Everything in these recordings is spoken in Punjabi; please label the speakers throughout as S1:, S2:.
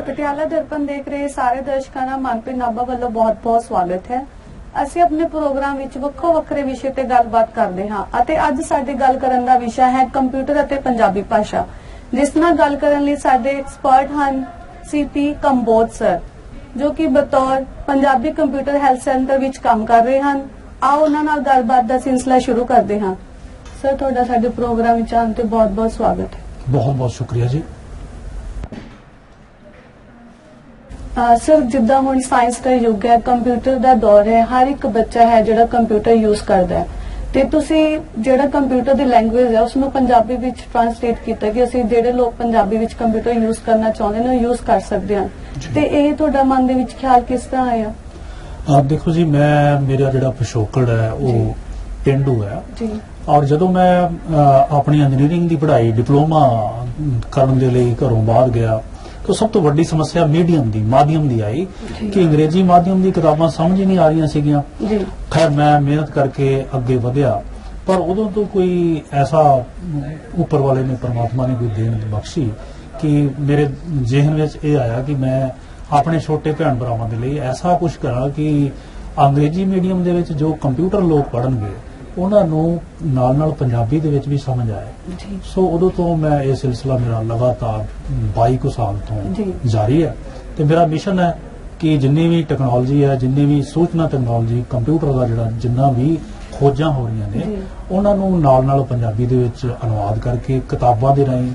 S1: ਪਟਿਆਲਾ ਦਰਪਣ ਦੇਖ ਰਹੇ ਸਾਰੇ ਦਰਸ਼ਕਾਂ ਦਾ ਮਨਪ੍ਰੀਤ ਨਾਭਾ ਵੱਲੋਂ ਬਹੁਤ-ਬਹੁਤ ਸਵਾਗਤ ਹੈ। ਅਸੀਂ ਆਪਣੇ ਪ੍ਰੋਗਰਾਮ ਵਿੱਚ ਵੱਖੋ-ਵੱਖਰੇ ਵਿਸ਼ੇ ਤੇ ਗੱਲਬਾਤ ਕਰਦੇ ਹਾਂ ਅਤੇ ਅੱਜ ਸਾਡੀ ਗੱਲ ਕਰਨ ਦਾ ਵਿਸ਼ਾ ਹੈ ਕੰਪਿਊਟਰ ਅਤੇ ਪੰਜਾਬੀ ਭਾਸ਼ਾ। ਜਿਸ ਨਾਲ ਗੱਲ ਕਰਨ ਲਈ ਸਾਡੇ ਐਕਸਪਰਟ ਹਨ ਸੀਪੀ ਕੰਬੋਜ ਸਰ, ਜੋ ਕਿ ਬਤੌਰ ਪੰਜਾਬੀ ਕੰਪਿਊਟਰ ਹੈਲਥ ਸੈਂਟਰ ਵਿੱਚ ਕੰਮ ਕਰ ਰਹੇ ਹਨ। ਆਓ ਉਹਨਾਂ ਨਾਲ ਗੱਲਬਾਤ ਦਾ ਸਿਲਸਿਲਾ ਸ਼ੁਰੂ ਕਰਦੇ ਹਾਂ। ਸਰ, ਤੁਹਾਡਾ ਸਾਡੇ ਪ੍ਰੋਗਰਾਮ ਵਿੱਚ ਆਉਣ ਤੇ ਬਹੁਤ-ਬਹੁਤ ਸਵਾਗਤ ਹੈ।
S2: बहुत शुक्रिया जी।
S1: सर, जिद्दां हुण साइंस का युग है, कंप्यूटर का दौर है, हर एक बच्चा है जिहड़ा कंप्यूटर यूज करता है ते तुसी जिहड़ा कंप्यूटर दी लैंग्वेज है उसनूं पंजाबी विच ट्रांसलेट कीता कि असीं जिहड़े लोग पंजाबी विच कंप्यूटर यूज करना चाहुंदे ने यूज कर सकदे हां ते इह तुहाडा मन दे विच ख्याल किस तरह आया?
S2: आप देखो जी, मैं मेरा जिहड़ा पिछोकड़ है वो पिंडू है
S1: जी।
S2: और जदों मैं अपनी इंजीनियरिंग की पढ़ाई डिप्लोमा करने दे लई घरों बाहर गया तो सब तो वड्डी समस्या मीडियम दी माध्यम दी आई कि अंग्रेजी माध्यम दी किताबां समझ ही नहीं आ रही सीगियां। खैर, मैं मेहनत करके अगे वधिया, पर उदों तो कोई ऐसा ऊपर वाले ने परमात्मा ने कोई देन बख्शी कि मेरे जहन विच ये आया कि मैं अपने छोटे भैन भरावां दे लई ऐसा कुछ करा कि अंग्रेजी मीडियम दे विच जो कंप्यूटर लोग पढ़नगे ਉਹਨਾਂ ਨੂੰ ਨਾਲ ਪੰਜਾਬੀ ਦੇ ਵਿੱਚ ਵੀ ਸਮਝ ਆਏ। ਸੋ ਉਦੋਂ ਤੋਂ ਮੈਂ ਇਹ ਸਿਲਸਿਲਾ ਮੇਰਾ ਲਗਾਤਾਰ 22 ਕੁ ਸਾਲ ਤੋਂ ਜਾਰੀ ਹੈ ਤੇ ਮੇਰਾ ਮਿਸ਼ਨ ਹੈ ਕਿ ਜਿੰਨੀ ਵੀ ਟੈਕਨੋਲੋਜੀ ਹੈ, ਜਿੰਨੀ ਵੀ ਸੂਚਨਾ ਟੈਕਨੋਲੋਜੀ, ਕੰਪਿਊਟਰ ਦਾ ਜਿਹੜਾ ਜਿੰਨਾ ਵੀ ਖੋਜਾਂ ਹੋ ਰਹੀਆਂ ਨੇ ਉਹਨਾਂ ਨੂੰ ਨਾਲ ਪੰਜਾਬੀ ਦੇ ਵਿੱਚ ਅਨੁਵਾਦ ਕਰਕੇ ਕਿਤਾਬਾਂ ਦੇ ਰਾਹੀਂ,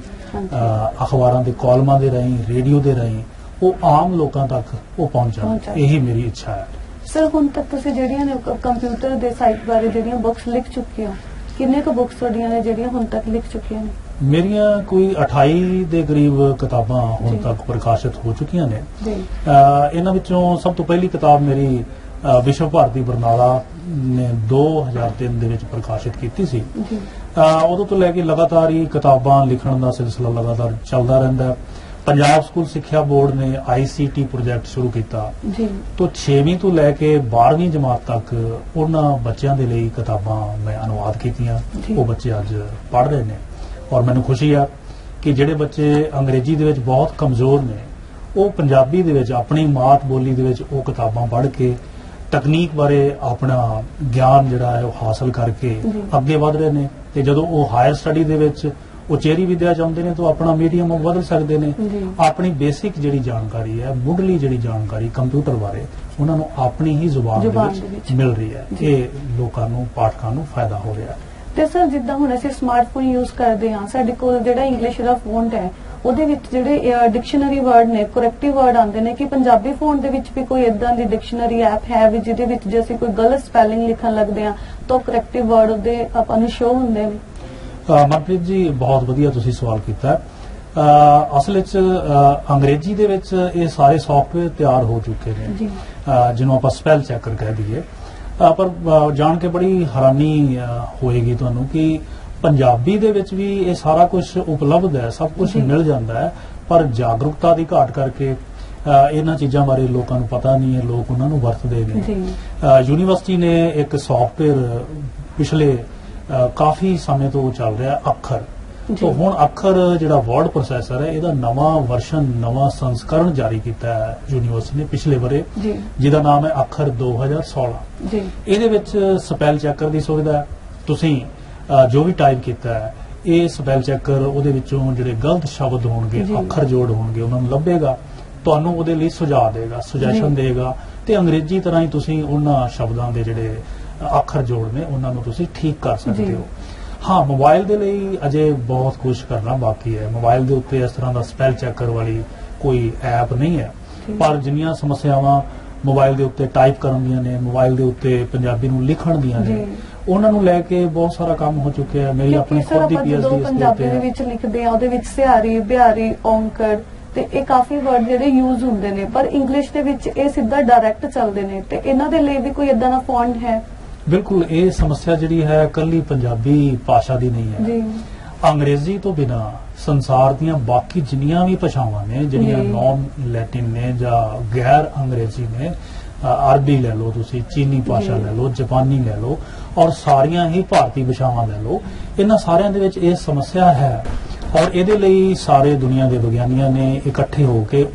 S2: ਅਖਬਾਰਾਂ ਦੇ ਕਾਲਮਾਂ ਦੇ ਰਾਹੀਂ, ਰੇਡੀਓ ਦੇ ਰਾਹੀਂ ਉਹ ਆਮ ਲੋਕਾਂ ਤੱਕ ਉਹ ਪਹੁੰਚਾਉਣ। ਇਹੀ ਮੇਰੀ ਇੱਛਾ ਹੈ।
S1: सर, हुण तक तुसीं जिहड़ियां ने कंप्यूटर दे साइट बारे जिहड़ियां बुक्स लिख चुके हो, किन्ने क बुक्स तुहाडीयां ने जिहड़ियां हुण तक लिख चुकीਆਂ ਨੇ?
S2: मेरियां कोई 28 ਦੇ ਕਰੀਬ ਕਿਤਾਬਾਂ ਹੁਣ ਤੱਕ ਪ੍ਰਕਾਸ਼ਿਤ ਹੋ ਚੁੱਕੀਆਂ ਨੇ। ਇਹਨਾਂ ਵਿੱਚੋਂ ਸਭ ਤੋਂ ਪਹਿਲੀ ਕਿਤਾਬ ਮੇਰੀ ਵਿਸ਼ਵ ਭਾਰਤੀ ਬਰਨਾਲਾ ਨੇ 2003 ਦੇ ਵਿੱਚ ਪ੍ਰਕਾਸ਼ਿਤ ਕੀਤੀ ਸੀ। ਉਦੋਂ ਤੋਂ ਲੈ ਕੇ ਲਗਾਤਾਰ ਹੀ ਕਿਤਾਬਾਂ ਲਿਖਣ ਦਾ ਸਿਲਸਿਲਾ ਲਗਾਤਾਰ ਚੱਲਦਾ ਰਹਿੰਦਾ ਹੈ। पंजाब स्कूल सिक्ख्या बोर्ड ने ICT प्रोजेक्ट शुरू किया तो 6वीं तो लैके 12वीं जमात तक उन्हां बच्चों के लिए किताबां मैं अनुवाद कीतियां। वो बच्चे अज पढ़ रहे हैं और मैनूं खुशी है कि जिहड़े बच्चे अंग्रेजी दे विच बहुत कमजोर ने वो पंजाबी दे विच अपनी मात बोली दे विच वो किताबां पढ़ के तकनीक बारे अपना ज्ञान जिहड़ा है वो हासिल करके अगे वध रहे हैं ते जदों वो हायर स्टडी दे विच उचेरी विद्या चाहते हैं तो अपना मीडियम बदल सकते हैं। अपनी बेसिक जी जानकारी है, मुढ़ली जी जानकारी कंप्यूटर बारे उन्होंने अपनी ही जुबान मिल रही है। ये लोगों को पाठकों को फायदा हो रहा है।
S1: ਤੇ ਸਰ, ਜਿੱਦਾਂ ਹੁਣ ਅਸੀਂ ਸਮਾਰਟਫੋਨ ਯੂਜ਼ ਕਰਦੇ ਹਾਂ, ਸਾਡੇ ਕੋਲ ਜਿਹੜਾ ਇੰਗਲਿਸ਼ ਦਾ ਫੌਂਟ ਹੈ ਉਹਦੇ ਵਿੱਚ ਜਿਹੜੇ ਡਿਕਸ਼ਨਰੀ ਵਰਡ ਨੇ, ਕਰੈਕਟਿਵ ਵਰਡ ਆਉਂਦੇ ਨੇ ਕਿ ਪੰਜਾਬੀ ਫੌਂਟ ਦੇ ਵਿੱਚ ਵੀ ਕੋਈ ਇਦਾਂ ਦੀ ਡਿਕਸ਼ਨਰੀ ਐਪ ਹੈ ਵੀ ਜਿਹਦੇ ਵਿੱਚ ਜੇ ਅਸੀਂ ਕੋਈ ਗਲਤ ਸਪੈਲਿੰਗ ਲਿਖਣ ਲੱਗਦੇ ਹਾਂ ਤਾਂ ਕਰੈਕਟਿਵ ਵਰਡ ਉਹਦੇ ਆਪਾਂ ਨੂੰ ਸ਼ੋ ਹੁੰਦੇ ਨੇ?
S2: मनप्रीत जी, बहुत वधिया तुसीं सवाल कीता। असल अंग्रेजी दे विच ये सारे सॉफ्टवेयर तैयार हो चुके हैं जिन्होंने आप स्पैल चैकर कह दीए, पर जान के बड़ी हैरानी होएगी तुहानूं कि पंजाबी दे विच भी ये सारा कुछ उपलब्ध है, सब कुछ मिल जाता है, पर जागरूकता की घाट करके इन्हां चीज़ां बारे लोगों को पता नहीं है, लोग उन्होंने वरतदे ने। यूनीवर्सिटी ने एक सॉफ्टवेयर पिछले काफी समय तो चल रहा है अखर, तो हुण अखर जिहड़ा वर्ड प्रोसैसर है इहदा नवा वर्शन, नवा संस्करण जारी किया है यूनीवर्सिटी ने पिछले बरे, जिहदा नाम है अखर 2016। इहदे विच स्पैल चैकर की सुविधा है। तुसीं जो भी टाइप किया है ये स्पैल चैकर उहदे विचों जिहड़े गलत शब्द होणगे, अखर जोड़ होणगे उन्हां नूं लभेगा, तुहानूं उहदे लई सुझाव देगा, सुजैशन देगा ते अंग्रेजी तरह ही तुसीं उन्हां शब्दां दे जिहड़े अखर जोड़ ने उन्होंने तुसीं ठीक कर सकते हो। हाँ, मोबाइल दे लई अजे बहुत कुछ करना बाकी है। मोबाइल दे उत्ते इस तरह का स्पैल चैकर वाली कोई ऐप नहीं है, पर जिन्नियां समस्यावां मोबाइल दे उत्ते टाइप करन दियां ने, मोबाइल दे उत्ते पंजाबी नूं लिखण दियां ने, उन्हां नूं लैके बहुत सारा काम हो चुका है। मेरी अपनी खुद दी PhD
S1: पंजाबी दे विच लिखदे आ, ਉਹਦੇ ਵਿੱਚ ਸਿਹਾਰੀ, ਬਿਹਾਰੀ, ਔਂਕੜ ਤੇ ਇਹ ਕਾਫੀ ਵਰਡ ਜਿਹੜੇ ਯੂਜ਼ ਹੁੰਦੇ ਨੇ, ਪਰ ਇੰਗਲਿਸ਼ ਦੇ ਵਿੱਚ ਇਹ ਸਿੱਧਾ ਡਾਇਰੈਕਟ ਚੱਲਦੇ ਨੇ ਤੇ ਇਹਨਾਂ ਦੇ ਲਈ ਵੀ ਕੋਈ ਇਦਾਂ ਦਾ ਫੌਂਟ ਹੈ?
S2: बिल्कुल, ये समस्या जी है कली पंजाबी भाषा की नहीं है। अंग्रेजी तो बिना संसार दियां बाकी जिन्नियां भी भाषावां ने जिहड़ियां नॉन लैटिन ने या गैर अंग्रेजी ने, अरबी ले लो तुसीं, चीनी भाषा ले लो, जापानी ले लो और सारियां ही भारतीय भाषावां ले लो, इन्हां सारियां दे विच ये समस्या है। ਔਰ ਇਹਦੇ ਲਈ ਸਾਰੇ ਦੁਨੀਆ ਦੇ ਵਿਗਿਆਨੀਆਂ ਨੇ ਇਕੱਠੇ ਹੋ ਕੇ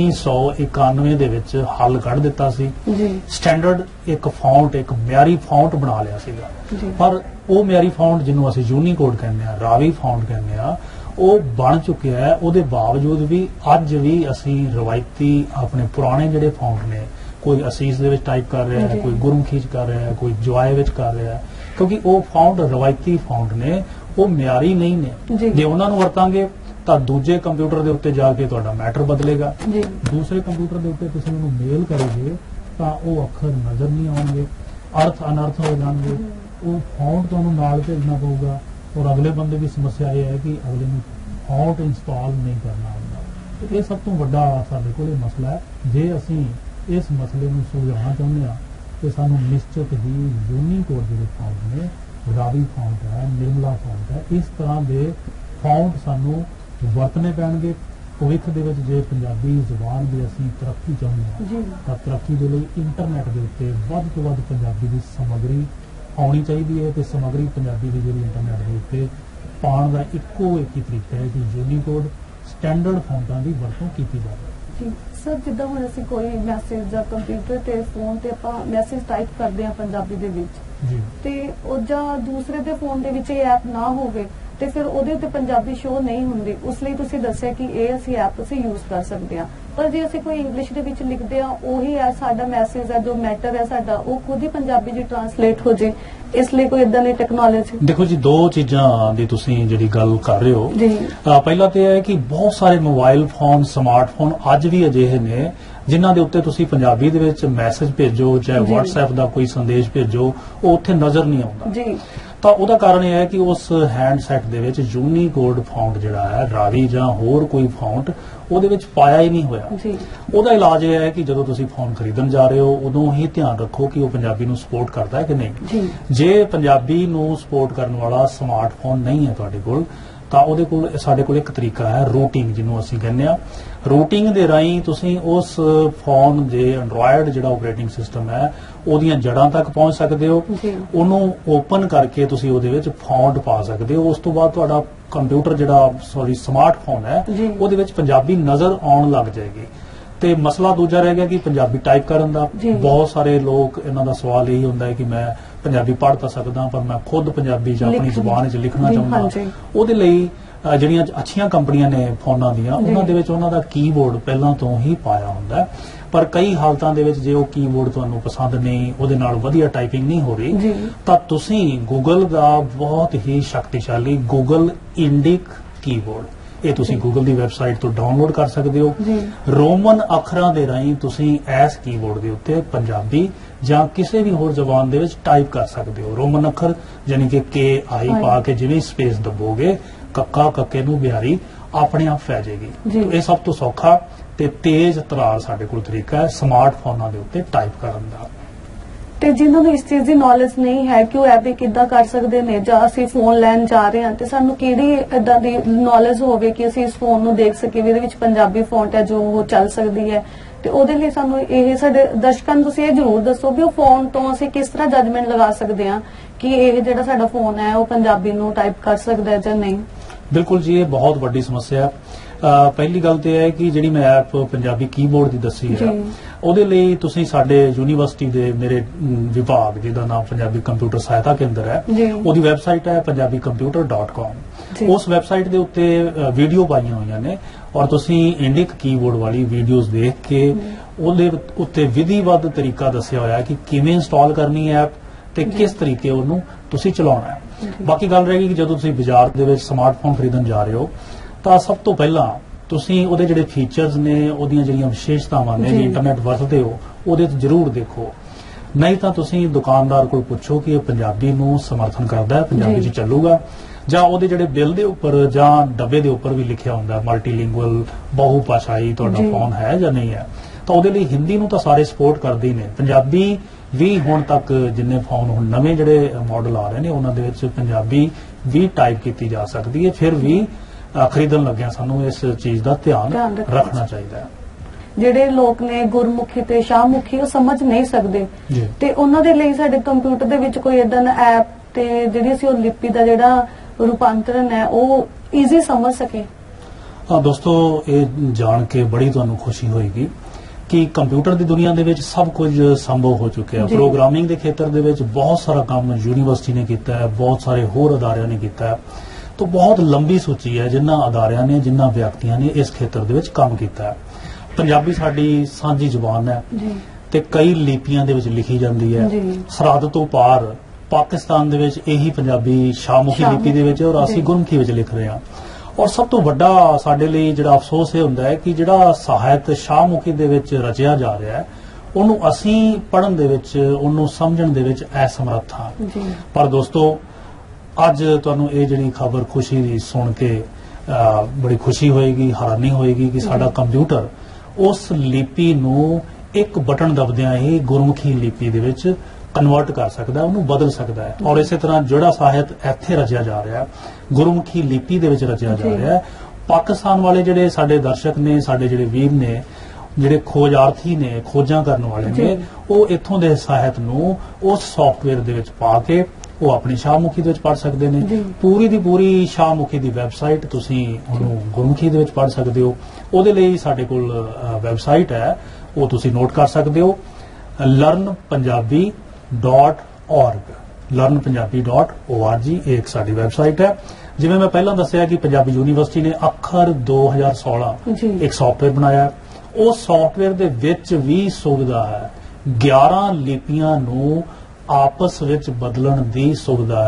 S2: 1991 ਦੇ ਵਿੱਚ ਹੱਲ ਕੱਢ ਦਿੱਤਾ ਸੀ
S1: ਜੀ।
S2: ਸਟੈਂਡਰਡ ਇੱਕ ਫੌਂਟ, ਇੱਕ ਮਿਆਰੀ ਫੌਂਟ ਬਣਾ ਲਿਆ ਸੀਗਾ।
S1: ਜੀ।
S2: ਪਰ ਉਹ ਮਿਆਰੀ ਫੌਂਟ ਜਿਹਨੂੰ ਅਸੀਂ ਯੂਨੀਕੋਡ ਕਹਿੰਦੇ ਆ, ਰਾਵੀ ਫੌਂਟ ਕਹਿੰਦੇ ਆ, ਉਹ ਬਣ ਚੁੱਕਿਆ ਹੈ। ਉਹਦੇ ਬਾਵਜੂਦ ਵੀ ਅੱਜ ਵੀ ਅਸੀਂ ਰਵਾਇਤੀ ਆਪਣੇ ਪੁਰਾਣੇ ਜਿਹੜੇ ਫੌਂਟ ਨੇ, ਕੋਈ ਅਸੀਸ ਦੇ ਵਿੱਚ ਟਾਈਪ ਕਰ ਰਿਹਾ ਹੈ, ਕੋਈ ਗੁਰਮੁਖੀ ਚ ਕਰ ਰਿਹਾ ਹੈ, ਕੋਈ ਜਵਾਏ ਵਿੱਚ ਕਰ ਰਿਹਾ ਹੈ, ਕਿਉਂਕਿ ਉਹ ਫੌਂਟ ਰਵਾਇਤੀ ਫੌਂਟ ਨੇ, ਉਹ ਮਿਆਰੀ ਨਹੀਂ ਨੇ। ਜੇ ਉਹਨਾਂ ਨੂੰ ਵਰਤਾਂਗੇ ਤਾਂ ਦੂਜੇ ਕੰਪਿਊਟਰ ਦੇ ਉੱਤੇ ਜਾ ਕੇ ਤੁਹਾਡਾ ਮੈਟਰ ਬਦਲੇਗਾ। ਦੂਸਰੇ ਕੰਪਿਊਟਰ ਦੇ ਉੱਤੇ ਤੁਸੀਂ ਉਹਨੂੰ ਮੇਲ ਕਰੋਗੇ ਤਾਂ ਉਹ ਅੱਖਰ ਨਜ਼ਰ ਨਹੀਂ ਆਉਣਗੇ, ਅਰਥ ਅਨਰਥ ਹੋ ਜਾਣਗੇ। ਉਹ ਫੌਂਟ ਤੁਹਾਨੂੰ ਨਾਲ ਭੇਜਣਾ ਪਊਗਾ। ਔਰ ਅਗਲੇ ਬੰਦੇ ਦੀ ਸਮੱਸਿਆ ਇਹ ਹੈ ਕਿ ਅਗਲੇ ਨੂੰ ਫੌਂਟ ਇੰਸਟਾਲ ਨਹੀਂ ਕਰਨਾ ਹੁੰਦਾ। ਇਹ ਸਭ ਤੋਂ ਵੱਡਾ ਸਾਡੇ ਕੋਲ ਮਸਲਾ ਹੈ। ਜੇ ਅਸੀਂ ਇਸ ਮਸਲੇ ਨੂੰ ਸੁਲਝਾਉਣਾ ਚਾਹੁੰਦੇ ਹਾਂ ਤੇ ਸਾਨੂੰ ਨਿਸ਼ਚਿਤ ਹੀ ਯੂਨੀਕੋਡ ਜਿਹੜੇ ਫੌਂਟ ਨੇ, ਰਾਵੀ ਫੌਂਟ ਹੈ, ਨਿਰਮਲਾ ਫੌਂਟ ਹੈ, ਇਸ ਤਰ੍ਹਾਂ ਦੇ ਫੌਂਟ ਸਾਨੂੰ ਵਰਤਣੇ ਪੈਣਗੇ। ਭਵਿੱਖ ਦੇ ਵਿੱਚ ਜੇ ਪੰਜਾਬੀ ਜ਼ੁਬਾਨ ਦੀ ਅਸੀਂ ਤਰੱਕੀ ਚਾਹੁੰਦੇ ਹਾਂ ਤਾਂ ਤਰੱਕੀ ਦੇ ਲਈ ਇੰਟਰਨੈਟ ਦੇ ਉੱਤੇ ਵੱਧ ਤੋਂ ਵੱਧ ਪੰਜਾਬੀ ਦੀ ਸਮੱਗਰੀ ਆਉਣੀ ਚਾਹੀਦੀ ਹੈ। ਤੇ ਸਮੱਗਰੀ ਪੰਜਾਬੀ ਦੀ ਜਿਹੜੀ ਇੰਟਰਨੈਟ ਦੇ ਉੱਤੇ ਪਾਉਣ ਦਾ ਇੱਕੋ ਇੱਕ ਹੀ ਤਰੀਕਾ ਹੈ ਕਿ ਯੂਨੀਕੋਡ ਸਟੈਂਡਰਡ ਫੌਂਟਾਂ ਦੀ ਵਰਤੋਂ ਕੀਤੀ ਜਾਵੇ।
S1: ਸਰ, ਜਿੱਦਾਂ ਹੁਣ ਅਸੀਂ ਕੋਈ ਮੈਸੇਜ ਜਾਂ ਕੰਪਿਊਟਰ ਤੇ ਫੋਨ ਤੇ ਆਪਾਂ ਮੈਸੇਜ ਟਾਈਪ ਕਰਦੇ ਹਾਂ ਪੰਜਾਬੀ ਦੇ ਵਿੱਚ
S2: ਜੀ,
S1: ਤੇ ਉਹ ਜਾਂ ਦੂਸਰੇ ਦੇ ਫੋਨ ਦੇ ਵਿੱਚ ਇਹ ਐਪ ਨਾ ਹੋਵੇ ਤੇ ਫਿਰ ਉਹਦੇ ਉੱਤੇ ਪੰਜਾਬੀ ਸ਼ੋ ਨਹੀਂ ਹੁੰਦੀ। ਉਸ ਲਈ ਤੁਸੀਂ ਦੱਸਿਆ ਕਿ ਇਹ ਅਸੀਂ ਐਪ ਅਸੀਂ ਯੂਜ਼ ਕਰ ਸਕਦੇ ਹਾਂ। ਪਰ ਜੇ ਅਸੀਂ ਕੋਈ ਇੰਗਲਿਸ਼ ਦੇ ਵਿੱਚ ਲਿਖਦੇ ਆ, ਉਹੀ ਹੈ ਸਾਡਾ ਮੈਸੇਜ ਹੈ, ਜੋ ਮੈਟਰ ਹੈ ਸਾਡਾ, ਉਹ ਖੁਦ ਹੀ ਪੰਜਾਬੀ ਚ ਟ੍ਰਾਂਸਲੇਟ ਹੋ ਜੇ। ਇਸ ਲਈ ਕੋਈ ਇਦਾਂ ਦੀ ਟੈਕਨੋਲੋਜੀ?
S2: ਦੇਖੋ ਜੀ, ਦੋ ਚੀਜ਼ਾਂ ਦੀ ਤੁਸੀਂ ਜਿਹੜੀ ਗੱਲ ਕਰ ਰਹੇ ਹੋ
S1: ਜੀ।
S2: ਪਹਿਲਾ ਤੇ ਇਹ ਹੈ ਕਿ ਬਹੁਤ ਸਾਰੇ ਮੋਬਾਈਲ ਫੋਨ, ਸਮਾਰਟਫੋਨ ਅੱਜ ਵੀ ਅਜਿਹੇ ਨੇ ਜਿਨ੍ਹਾਂ ਦੇ ਉੱਤੇ ਤੁਸੀਂ ਪੰਜਾਬੀ ਦੇ ਵਿੱਚ ਮੈਸੇਜ ਭੇਜੋ, ਚਾਹੇ WhatsApp ਦਾ ਕੋਈ ਸੰਦੇਸ਼ ਭੇਜੋ, ਉਹ ਉੱਥੇ ਨਜ਼ਰ ਨਹੀਂ ਆਉਂਦਾ
S1: ਜੀ।
S2: ਤਾਂ ਉਹਦਾ ਕਾਰਨ ਇਹ ਹੈ ਕਿ ਉਸ ਹੈਂਡਸੈਟ ਦੇ ਵਿੱਚ ਯੂਨੀਕੋਡ ਫੌਂਟ ਜਿਹੜਾ ਹੈ, ਰਾਵੀ ਜਾਂ ਹੋਰ ਕੋਈ ਫੌਂਟ ਉਹਦੇ ਵਿੱਚ ਪਾਇਆ ਹੀ ਨਹੀਂ ਹੋਇਆ। ਉਹਦਾ ਇਲਾਜ ਇਹ ਹੈ ਕਿ ਜਦੋਂ ਤੁਸੀਂ ਫੋਨ ਖਰੀਦਣ ਜਾ ਰਹੇ ਹੋ ਉਦੋਂ ਹੀ ਧਿਆਨ ਰੱਖੋ ਕਿ ਉਹ ਪੰਜਾਬੀ ਨੂੰ ਸਪੋਰਟ ਕਰਦਾ ਹੈ ਕਿ ਨਹੀਂ। ਜੇ ਪੰਜਾਬੀ ਨੂੰ ਸਪੋਰਟ ਕਰਨ ਵਾਲਾ ਸਮਾਰਟਫੋਨ ਨਹੀਂ ਹੈ ਤੁਹਾਡੇ ਕੋਲ ਤਾਂ ਉਹਦੇ ਕੋਲ ਸਾਡੇ ਕੋਲ ਇੱਕ ਤਰੀਕਾ ਹੈ ਰੂਟਿੰਗ, ਜਿਹਨੂੰ ਅਸੀਂ ਕਹਿੰਦੇ ਆ। ਰੂਟਿੰਗ ਦੇ ਰਾਹੀਂ ਤੁਸੀਂ ਉਸ ਫੋਨ ਦੇ ਐਂਡਰੋਇਡ ਜਿਹੜਾ ਆਪਰੇਟਿੰਗ ਸਿਸਟਮ ਹੈ ਉਹਦੀਆਂ ਜੜ੍ਹਾਂ ਤੱਕ ਪਹੁੰਚ ਸਕਦੇ ਹੋ। ਉਹਨੂੰ ਓਪਨ ਕਰਕੇ ਤੁਸੀਂ ਉਹਦੇ ਵਿੱਚ ਫੌਂਟ ਪਾ ਸਕਦੇ ਹੋ। ਉਸ ਤੋਂ ਬਾਅਦ ਤੁਹਾਡਾ ਕੰਪਿਊਟਰ ਸਮਾਰਟਫੋਨ ਹੈ ਉਹਦੇ ਵਿੱਚ ਪੰਜਾਬੀ ਨਜ਼ਰ ਆਉਣ ਲੱਗ ਜਾਏਗੀ। ਤੇ ਮਸਲਾ ਦੂਜਾ ਰਹਿ ਗਿਆ ਕਿ ਪੰਜਾਬੀ ਟਾਈਪ ਕਰਨ ਦਾ। ਬਹੁਤ ਸਾਰੇ ਲੋਕ, ਇਹਨਾਂ ਦਾ ਸਵਾਲ ਇਹੀ ਹੁੰਦਾ ਹੈ ਕਿ ਮੈਂ ਪੰਜਾਬੀ ਪੜ੍ਹ ਤਾਂ ਸਕਦਾ ਪਰ ਮੈਂ ਖੁਦ ਪੰਜਾਬੀ ਜਾਂ ਆਪਣੀ ਜ਼ੁਬਾਨ ਵਿੱਚ ਲਿਖਣਾ ਚਾਹੁੰਦਾ। ਉਹਦੇ ਲਈ ਜਿਹੜੀਆਂ ਅੱਛੀਆਂ ਕੰਪਨੀਆਂ ਨੇ ਫੋਨਾਂ ਦੀਆਂ, ਉਹਨਾਂ ਦੇ ਵਿੱਚ ਉਹਨਾਂ ਦਾ ਕੀਬੋਰਡ ਪਹਿਲਾਂ ਤੋਂ ਹੀ ਪਾਇਆ ਹੁੰਦਾ। ਪਰ ਕਈ ਹਾਲਤਾਂ ਦੇ ਵਿੱਚ ਜੇ ਉਹ ਕੀਬੋਰਡ ਤੁਹਾਨੂੰ ਪਸੰਦ ਨਹੀਂ, ਉਹਦੇ ਨਾਲ ਵਧੀਆ ਟਾਈਪਿੰਗ ਨਹੀਂ ਹੋ ਰਹੀ, ਤਾਂ ਤੁਸੀਂ ਗੂਗਲ ਦਾ ਬਹੁਤ ਹੀ ਸ਼ਕਤੀਸ਼ਾਲੀ ਗੂਗਲ ਇੰਡਿਕ ਕੀਬੋਰਡ, ਇਹ ਤੁਸੀਂ ਗੂਗਲ ਦੀ ਵੈਬਸਾਈਟ ਤੋਂ ਡਾਊਨਲੋਡ ਕਰ ਸਕਦੇ ਹੋ। ਰੋਮਨ ਅੱਖਰਾਂ ਦੇ ਰਾਹੀਂ ਤੁਸੀਂ ਇਸ ਕੀਬੋਰਡ ਦੇ ਉੱਤੇ ਪੰਜਾਬੀ ਜਾਂ ਕਿਸੇ ਵੀ ਹੋਰ ਜ਼ਬਾਨ ਦੇ ਵਿੱਚ ਟਾਈਪ ਕਰ ਸਕਦੇ ਹੋ। ਰੋਮਨ ਅੱਖਰ ਯਾਨੀ ਕਿ KI ਪਾ ਕੇ ਜਿਵੇਂ ਸਪੇਸ ਦਬੋਗੇ, ਕੱਕਾ ਕੱਕੇ ਨੂੰ ਬਿਹਾਰੀ ਆਪਣੇ ਆਪ ਪੈ ਜਾਏਗੀ। ਇਹ ਸਭ ਤੋਂ ਸੌਖਾ ਤੇ ਤੇਜ਼ ਤਰਾਰ ਸਾਡੇ ਕੋਲ ਤਰੀਕਾ ਹੈ ਸਮਾਰਟਫੋਨਾਂ ਦੇ ਉੱਤੇ ਟਾਈਪ ਕਰਨ ਦਾ।
S1: ਤੇ ਜਿਨ੍ਹਾਂ ਨੂੰ ਇਸ ਚੀਜ਼ ਦੀ ਨੌਲੇਜ ਨਹੀਂ ਹੈ ਕਿ ਉਹ ਐਪ ਕਿੱਦਾਂ ਕਰ ਸਕਦੇ ਨੇ, ਜਾਂ ਅਸੀਂ ਫੋਨ ਲੈਣ ਜਾ ਰਹੇ ਹਾਂ ਤੇ ਸਾਨੂੰ ਕਿਹੜੀ ਇਦਾਂ ਦੀ ਨੌਲੇਜ ਹੋਵੇ ਕਿ ਅਸੀਂ ਇਸ ਫੋਨ ਨੂੰ ਦੇਖ ਸਕੀਏ ਇਹਦੇ ਵਿੱਚ ਪੰਜਾਬੀ ਫੌਂਟ ਹੈ ਜੋ ਉਹ ਚੱਲ ਸਕਦੀ ਹੈ, ਤੇ ਉਹਦੇ ਲਈ ਸਾਨੂੰ ਇਹ ਸਾਡੇ ਦਰਸ਼ਕਾਂ ਨੂੰ ਤੁਸੀਂ ਇਹ ਜ਼ਰੂਰ ਦੱਸੋ ਵੀ ਉਹ ਫੋਨ ਤੋਂ ਅਸੀਂ ਕਿਸ ਤਰ੍ਹਾਂ ਜੱਜਮੈਂਟ ਲਗਾ ਸਕਦੇ ਹਾਂ ਕਿ ਇਹ ਜਿਹੜਾ ਸਾਡਾ ਫੋਨ ਹੈ ਉਹ ਪੰਜਾਬੀ ਨੂੰ ਟਾਈਪ ਕਰ ਸਕਦਾ ਹੈ ਜਾਂ ਨਹੀਂ।
S2: ਬਿਲਕੁਲ ਜੀ, ਇਹ ਬਹੁਤ ਵੱਡੀ ਸਮੱਸਿਆ ਹੈ। ਪਹਿਲੀ ਗੱਲ ਤੇ ਹੈ ਕਿ ਜਿਹੜੀ ਮੈਂ ਐਪ ਪੰਜਾਬੀ ਕੀਬੋਰਡ ਦੀ ਦੱਸੀ ਹੈ, ਉਹਦੇ ਲਈ ਤੁਸੀਂ ਸਾਡੇ ਯੂਨੀਵਰਸਿਟੀ ਦੇ ਮੇਰੇ ਵਿਭਾਗ ਜਿਹਦਾ ਨਾਮ ਪੰਜਾਬੀ ਕੰਪਿਊਟਰ ਸਹਾਇਤਾ ਕੇਂਦਰ ਹੈ, ਉਹਦੀ ਵੈਬਸਾਈਟ ਹੈ punjabicomputer.com। ਉਸ ਵੈਬਸਾਈਟ ਦੇ ਉੱਤੇ ਵੀਡੀਓ ਪਾਈਆਂ ਹੋਈਆਂ ਨੇ ਔਰ ਤੁਸੀਂ ਇੰਡਿਕ ਕੀਬੋਰਡ ਵਾਲੀ ਵੀਡੀਓਜ਼ ਦੇਖ ਕੇ ਉਹਦੇ ਉੱਤੇ ਵਿਧੀਵਤ ਤਰੀਕਾ ਦੱਸਿਆ ਹੋਇਆ ਕਿ ਕਿਵੇਂ ਇੰਸਟਾਲ ਕਰਨੀ ਹੈ ਐਪ ਤੇ ਕਿਸ ਤਰੀਕੇ ਉਹਨੂੰ ਤੁਸੀਂ ਚਲਾਉਣਾ ਹੈ। ਬਾਕੀ ਗੱਲ ਰਹੇਗੀ ਕਿ ਜਦੋਂ ਤੁਸੀਂ ਬਾਜ਼ਾਰ ਦੇ ਵਿੱਚ ਸਮਾਰਟਫੋਨ ਖਰੀਦਣ ਜਾ ਰਹੇ ਹੋ ਤਾਂ ਸਭ ਤੋਂ ਪਹਿਲਾਂ ਤੁਸੀਂ ਉਹਦੇ ਜਿਹੜੇ ਫੀਚਰਸ ਨੇ, ਉਹਦੀਆਂ ਜਿਹੜੀਆਂ ਵਿਸ਼ੇਸ਼ਤਾਵਾਂ ਨੇ, ਜੇ ਇੰਟਰਨੈਟ ਵਰਤਦੇ ਹੋ ਉਹਦੇ 'ਚ ਜ਼ਰੂਰ ਦੇਖੋ। ਨਹੀਂ ਤਾਂ ਤੁਸੀਂ ਦੁਕਾਨਦਾਰ ਕੋਲ ਪੁੱਛੋ ਕਿ ਇਹ ਪੰਜਾਬੀ ਨੂੰ ਸਮਰਥਨ ਕਰਦਾ ਹੈ, ਪੰਜਾਬੀ 'ਚ ਚੱਲੂਗਾ, ਜਾਂ ਉਹਦੇ ਜਿਹੜੇ ਬਿੱਲ ਦੇ ਉੱਪਰ ਜਾਂ ਡੱਬੇ ਦੇ ਉੱਪਰ ਵੀ ਲਿਖਿਆ ਹੁੰਦਾ ਮਲਟੀਲਿੰਗੁਅਲ, ਬਹੁ ਭਾਸ਼ਾਈ ਤੁਹਾਡਾ ਫੋਨ ਹੈ ਜਾਂ ਨਹੀਂ ਹੈ। ਤਾਂ ਉਹਦੇ ਲਈ ਹਿੰਦੀ ਨੂੰ ਤਾਂ ਸਾਰੇ ਸਪੋਰਟ ਕਰਦੇ ਹੀ ਨੇ, ਪੰਜਾਬੀ ਵੀ ਹੁਣ ਤੱਕ ਜਿੰਨੇ ਫੋਨ ਹੁਣ ਨਵੇਂ ਜਿਹੜੇ ਮਾਡਲ ਆ ਰਹੇ ਨੇ ਉਹਨਾਂ ਦੇ ਵਿੱਚ ਪੰਜਾਬੀ ਵੀ ਟਾਈਪ ਕੀਤੀ ਜਾ ਸਕਦੀ ਹੈ। ਫਿਰ ਵੀ ਖਰੀਦਣ ਲੱਗਿਆ ਸਾਨੂੰ ਇਸ ਚੀਜ਼ ਦਾ ਧਿਆਨ ਰੱਖਣਾ ਚਾਹੀਦਾ ਹੈ।
S1: ਜਿਹੜੇ ਲੋਕ ਨੇ ਗੁਰਮੁਖੀ ਤੇ ਸ਼ਾਹਮੁਖੀ ਉਹ ਸਮਝ ਨਹੀਂ ਸਕਦੇ ਤੇ ਉਹਨਾਂ ਦੇ ਲਈ ਸਾਡੇ ਕੰਪਿਊਟਰ ਦੇ ਵਿੱਚ ਕੋਈ ਏਦਾਂ ਦਾ ਐਪ ਤੇ ਜਿਹੜੀ ਅਸੀਂ ਉਹ ਲਿਪੀ ਦਾ ਜਿਹੜਾ ਰੂਪਾਂਤਰਨ ਹੈ ਉਹ ਈਜ਼ੀ ਸਮਝ ਸਕੇ।
S2: ਦੋਸਤੋ, ਇਹ ਜਾਣ ਕੇ ਬੜੀ ਤੁਹਾਨੂੰ ਖੁਸ਼ੀ ਹੋਏਗੀ ਕਿ ਕੰਪਿਊਟਰ ਦੀ ਦੁਨੀਆ ਦੇ ਵਿੱਚ ਸਭ ਕੁਝ ਸੰਭਵ ਹੋ ਚੁੱਕਿਆ। ਪ੍ਰੋਗਰਾਮਿੰਗ ਦੇ ਖੇਤਰ ਦੇ ਵਿੱਚ ਬਹੁਤ ਸਾਰਾ ਕੰਮ ਯੂਨੀਵਰਸਿਟੀ ਨੇ ਕੀਤਾ ਹੈ, ਬਹੁਤ ਸਾਰੇ ਹੋਰ ਅਦਾਰਿਆਂ ਨੇ ਕੀਤਾ ਹੈ। ਤਾਂ ਬਹੁਤ ਲੰਬੀ ਸੂਚੀ ਹੈ ਜਿਨ੍ਹਾਂ ਅਦਾਰਿਆਂ ਨੇ, ਜਿਨ੍ਹਾਂ ਵਿਅਕਤੀਆਂ ਨੇ ਇਸ ਖੇਤਰ ਦੇ ਵਿੱਚ ਕੰਮ ਕੀਤਾ ਹੈ। ਪੰਜਾਬੀ ਸਾਡੀ ਸਾਂਝੀ ਜ਼ੁਬਾਨ ਹੈ ਤੇ ਕਈ ਲਿਪੀਆਂ ਦੇ ਵਿੱਚ ਲਿਖੀ ਜਾਂਦੀ ਹੈ। ਸਰਹੱਦ ਤੋਂ ਪਾਰ ਪਾਕਿਸਤਾਨ ਦੇ ਵਿੱਚ ਇਹੀ ਪੰਜਾਬੀ ਸ਼ਾਹਮੁਖੀ ਲਿਪੀ ਦੇ ਵਿੱਚ ਔਰ ਅਸੀਂ ਗੁਰਮੁਖੀ ਵਿੱਚ ਲਿਖ ਰਹੇ ਹਾਂ। ਔਰ ਸਭ ਤੋਂ ਵੱਡਾ ਸਾਡੇ ਲਈ ਜਿਹੜਾ ਅਫਸੋਸ ਇਹ ਹੁੰਦਾ ਹੈ ਕਿ ਜਿਹੜਾ ਸਾਹਿਤ ਸ਼ਾਹਮੁਖੀ ਦੇ ਵਿੱਚ ਰਚਿਆ ਜਾ ਰਿਹਾ ਹੈ ਉਹਨੂੰ ਅਸੀਂ ਪੜ੍ਹਨ ਦੇ ਵਿੱਚ, ਉਹਨੂੰ ਸਮਝਣ ਦੇ ਵਿੱਚ ਅਸਮਰੱਥ ਹਾਂ। ਪਰ ਦੋਸਤੋ, ਅੱਜ ਤੁਹਾਨੂੰ ਇਹ ਜਿਹੜੀ ਖਬਰ ਖੁਸ਼ੀ ਦੀ ਸੁਣ ਕੇ ਬੜੀ ਖੁਸ਼ੀ ਹੋਏਗੀ, ਹੈਰਾਨੀ ਹੋਏਗੀ ਕਿ ਸਾਡਾ ਕੰਪਿਊਟਰ ਉਸ ਲਿਪੀ ਨੂੰ ਇੱਕ ਬਟਨ ਦਬਦਿਆਂ ਹੀ ਗੁਰਮੁਖੀ ਲਿਪੀ ਦੇ ਵਿੱਚ ਕਨਵਰਟ ਕਰ ਸਕਦਾ ਹੈ, ਉਹਨੂੰ ਬਦਲ ਸਕਦਾ ਹੈ। ਔਰ ਇਸੇ ਤਰ੍ਹਾਂ ਜਿਹੜਾ ਸਾਹਿਤ ਇੱਥੇ ਰਚਿਆ ਜਾ ਰਿਹਾ ਹੈ, ਗੁਰਮੁਖੀ ਲਿਪੀ ਦੇ ਵਿੱਚ ਰਚਿਆ ਜਾ ਰਿਹਾ ਹੈ, ਪਾਕਿਸਤਾਨ ਵਾਲੇ ਜਿਹੜੇ ਸਾਡੇ ਦਰਸ਼ਕ ਨੇ, ਸਾਡੇ ਜਿਹੜੇ ਵੀਰ ਨੇ, ਜਿਹੜੇ ਖੋਜਾਰਥੀ ਨੇ, ਖੋਜਾਂ ਕਰਨ ਵਾਲੇ ਨੇ, ਉਹ ਇੱਥੋਂ ਦੇ ਸਾਹਿਤ ਨੂੰ ਉਸ ਸੌਫਟਵੇਅਰ ਦੇ ਵਿੱਚ ਪਾ ਕੇ ਉਹ ਆਪਣੀ ਸ਼ਾਹਮੁਖੀ ਦੇ ਵਿੱਚ ਪੜ੍ਹ ਸਕਦੇ ਨੇ। ਪੂਰੀ ਦੀ ਪੂਰੀ ਸ਼ਾਹਮੁਖੀ ਦੀ ਵੈਬਸਾਈਟ ਤੁਸੀਂ ਉਹਨੂੰ ਗੁਰਮੁਖੀ ਦੇ ਵਿੱਚ ਪੜ੍ਹ ਸਕਦੇ ਹੋ। ਉਹਦੇ ਲਈ ਸਾਡੇ ਕੋਲ ਵੈਬਸਾਈਟ ਹੈ, ਉਹ ਤੁਸੀਂ ਨੋਟ ਕਰ ਸਕਦੇ ਹੋ, learnpunjabi.org learnpunjabi.org। ਇਹ ਇੱਕ ਸਾਡੀ ਵੈਬਸਾਈਟ ਹੈ। ਜਿਵੇਂ ਮੈਂ ਪਹਿਲਾਂ ਦੱਸਿਆ ਕਿ ਪੰਜਾਬੀ ਯੂਨੀਵਰਸਿਟੀ ਨੇ ਅੱਖਰ 2016 ਇੱਕ ਸੌਫਟਵੇਅਰ ਬਣਾਇਆ। ਉਸ ਸੌਫਟਵੇਅਰ ਦੇ ਵਿੱਚ ਵੀ ਸੁਵਿਧਾ ਹੈ 11 ਲਿਪੀਆਂ ਨੂੰ ਆਪਸ ਵਿੱਚ ਬਦਲਣ ਦੀ ਸੁਵਿਧਾ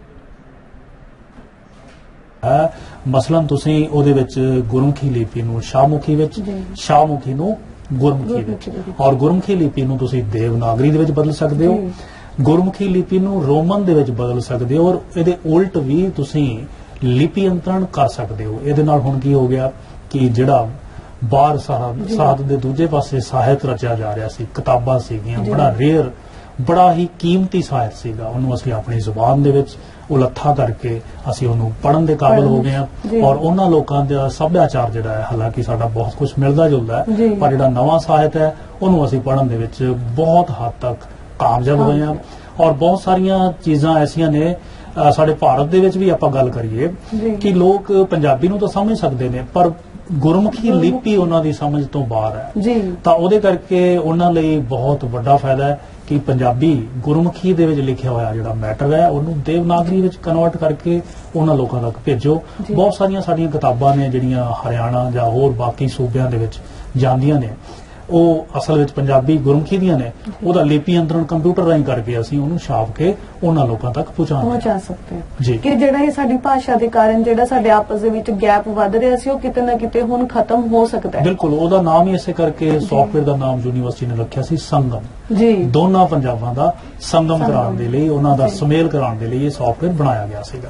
S2: ਹੈ। ਮਸਲਨ ਤੁਸੀਂ ਉਹਦੇ ਵਿੱਚ ਗੁਰਮੁਖੀ ਲਿਪੀ ਨੂੰ ਸ਼ਾਹਮੁਖੀ ਵਿੱਚ, ਸ਼ਾਹਮੁਖੀ ਨੂੰ ਗੁਰਮੁਖੀ ਵਿੱਚ, ਔਰ ਗੁਰਮੁਖੀ ਲਿਪੀ ਨੂੰ ਤੁਸੀਂ ਦੇਵਨਾਗਰੀ ਦੇ ਵਿੱਚ ਬਦਲ ਸਕਦੇ ਹੋ, ਗੁਰਮੁਖੀ ਲਿਪੀ ਨੂੰ ਰੋਮਨ ਦੇ ਵਿੱਚ ਬਦਲ ਸਕਦੇ ਹੋ, ਔਰ ਇਹਦੇ ਉਲਟ ਵੀ ਤੁਸੀਂ ਲਿਪੀ ਅੰਤਰਣ ਕਰ ਸਕਦੇ ਹੋ। ਇਹਦੇ ਨਾਲ ਹੁਣ ਕੀ ਹੋ ਗਿਆ ਕਿ ਜਿਹੜਾ ਬਾਹਰ ਸਰਹੱਦ ਦੇ ਦੂਜੇ ਪਾਸੇ ਸਾਹਿਤ ਰਚਿਆ ਜਾ ਰਿਹਾ ਸੀ, ਕਿਤਾਬਾਂ ਸੀਗੀਆਂ, ਬੜਾ ਰੇਅਰ, ਬੜਾ ਹੀ ਕੀਮਤੀ ਸਾਹਿਤ ਸੀਗਾ, ਉਹਨੂੰ ਅਸੀਂ ਆਪਣੀ ਜ਼ੁਬਾਨ ਦੇ ਵਿੱਚ ਉਲੱਥਾ ਕਰਕੇ ਅਸੀਂ ਉਹਨੂੰ ਪੜ੍ਹਨ ਦੇ ਕਾਬਿਲ ਹੋ ਗਏ ਹਾਂ। ਔਰ ਉਹਨਾਂ ਲੋਕਾਂ ਦਾ ਸੱਭਿਆਚਾਰ ਜਿਹੜਾ ਹੈ, ਹਾਲਾਂਕਿ ਸਾਡਾ ਬਹੁਤ ਕੁਝ ਮਿਲਦਾ ਜੁਲਦਾ ਹੈ, ਪਰ ਜਿਹੜਾ ਨਵਾਂ ਸਾਹਿਤ ਹੈ ਉਹਨੂੰ ਅਸੀਂ ਪੜ੍ਹਨ ਦੇ ਵਿੱਚ ਬਹੁਤ ਹੱਦ ਤੱਕ ਕਾਮਯਾਬ ਹੋਏ ਹਾਂ। ਔਰ ਬਹੁਤ ਸਾਰੀਆਂ ਚੀਜ਼ਾਂ ਐਸੀਆਂ ਨੇ ਸਾਡੇ ਭਾਰਤ ਦੇ ਵਿੱਚ ਵੀ ਆਪਾਂ ਗੱਲ ਕਰੀਏ ਕਿ ਲੋਕ ਪੰਜਾਬੀ ਨੂੰ ਤਾਂ ਸਮਝ ਸਕਦੇ ਨੇ ਪਰ ਗੁਰਮੁਖੀ ਲਿਪੀ ਉਹਨਾਂ ਦੀ ਸਮਝ ਤੋਂ ਬਾਹਰ ਹੈ। ਤਾਂ ਉਹਦੇ ਕਰਕੇ ਉਹਨਾਂ ਲਈ ਬਹੁਤ ਵੱਡਾ ਫਾਇਦਾ ਹੈ ਕਿ ਪੰਜਾਬੀ ਗੁਰਮੁਖੀ ਦੇ ਵਿੱਚ ਲਿਖਿਆ ਹੋਇਆ ਜਿਹੜਾ ਮੈਟਰ ਹੈ ਉਹਨੂੰ ਦੇਵਨਾਗਰੀ ਵਿੱਚ ਕਨਵਰਟ ਕਰਕੇ ਉਹਨਾਂ ਲੋਕਾਂ ਤੱਕ ਭੇਜੋ। ਬਹੁਤ ਸਾਰੀਆਂ ਸਾਡੀਆਂ ਕਿਤਾਬਾਂ ਨੇ ਜਿਹੜੀਆਂ ਹਰਿਆਣਾ ਜਾਂ ਹੋਰ ਬਾਕੀ ਸੂਬਿਆਂ ਦੇ ਵਿੱਚ ਜਾਂਦੀਆਂ ਨੇ, ਉਹ ਅਸਲ ਵਿੱਚ ਪੰਜਾਬੀ ਗੁਰਮੁਖੀ ਦੀਆਂ ਨੇ। ਉਹਦਾ ਲਿਪੀ ਅੰਤਰਣ ਕੰਪਿਊਟਰ ਰਾਹੀਂ ਕਰਕੇ ਅਸੀਂ ਉਹਨੂੰ ਛਾਪ ਕੇ ਉਹਨਾਂ ਲੋਕਾਂ ਤੱਕ ਪਹੁੰਚਾ ਸਕਦੇ ਹਾਂ ਜੀ। ਕਿ ਜਿਹੜਾ ਇਹ ਸਾਡੀ ਭਾਸ਼ਾ ਦੇ ਕਾਰਨ ਜਿਹੜਾ ਸਾਡੇ ਆਪਸ ਦੇ ਵਿੱਚ ਗੈਪ ਵੱਧ ਰਿਹਾ ਸੀ ਉਹ ਕਿਤੇ ਨਾ ਕਿਤੇ ਹੁਣ ਖਤਮ ਹੋ ਸਕਦਾ ਹੈ। ਬਿਲਕੁਲ, ਉਹਦਾ ਨਾਮ ਹੀ ਇਸੇ ਕਰਕੇ ਸੌਫਟਵੇਅਰ ਦਾ ਨਾਮ ਯੂਨੀਵਰਸਿਟੀ ਨੇ ਰੱਖਿਆ ਸੀ ਸੰਗਮ। ਦੋਨਾਂ ਪੰਜਾਬਾਂ ਦਾ ਸੰਗਮ ਕਰਾਉਣ ਦੇ ਲਈ, ਉਹਨਾਂ ਦਾ ਸੁਮੇਲ ਕਰਾਉਣ ਦੇ ਲਈ ਇਹ ਸੌਫਟਵੇਅਰ ਬਣਾਇਆ ਗਿਆ ਸੀਗਾ।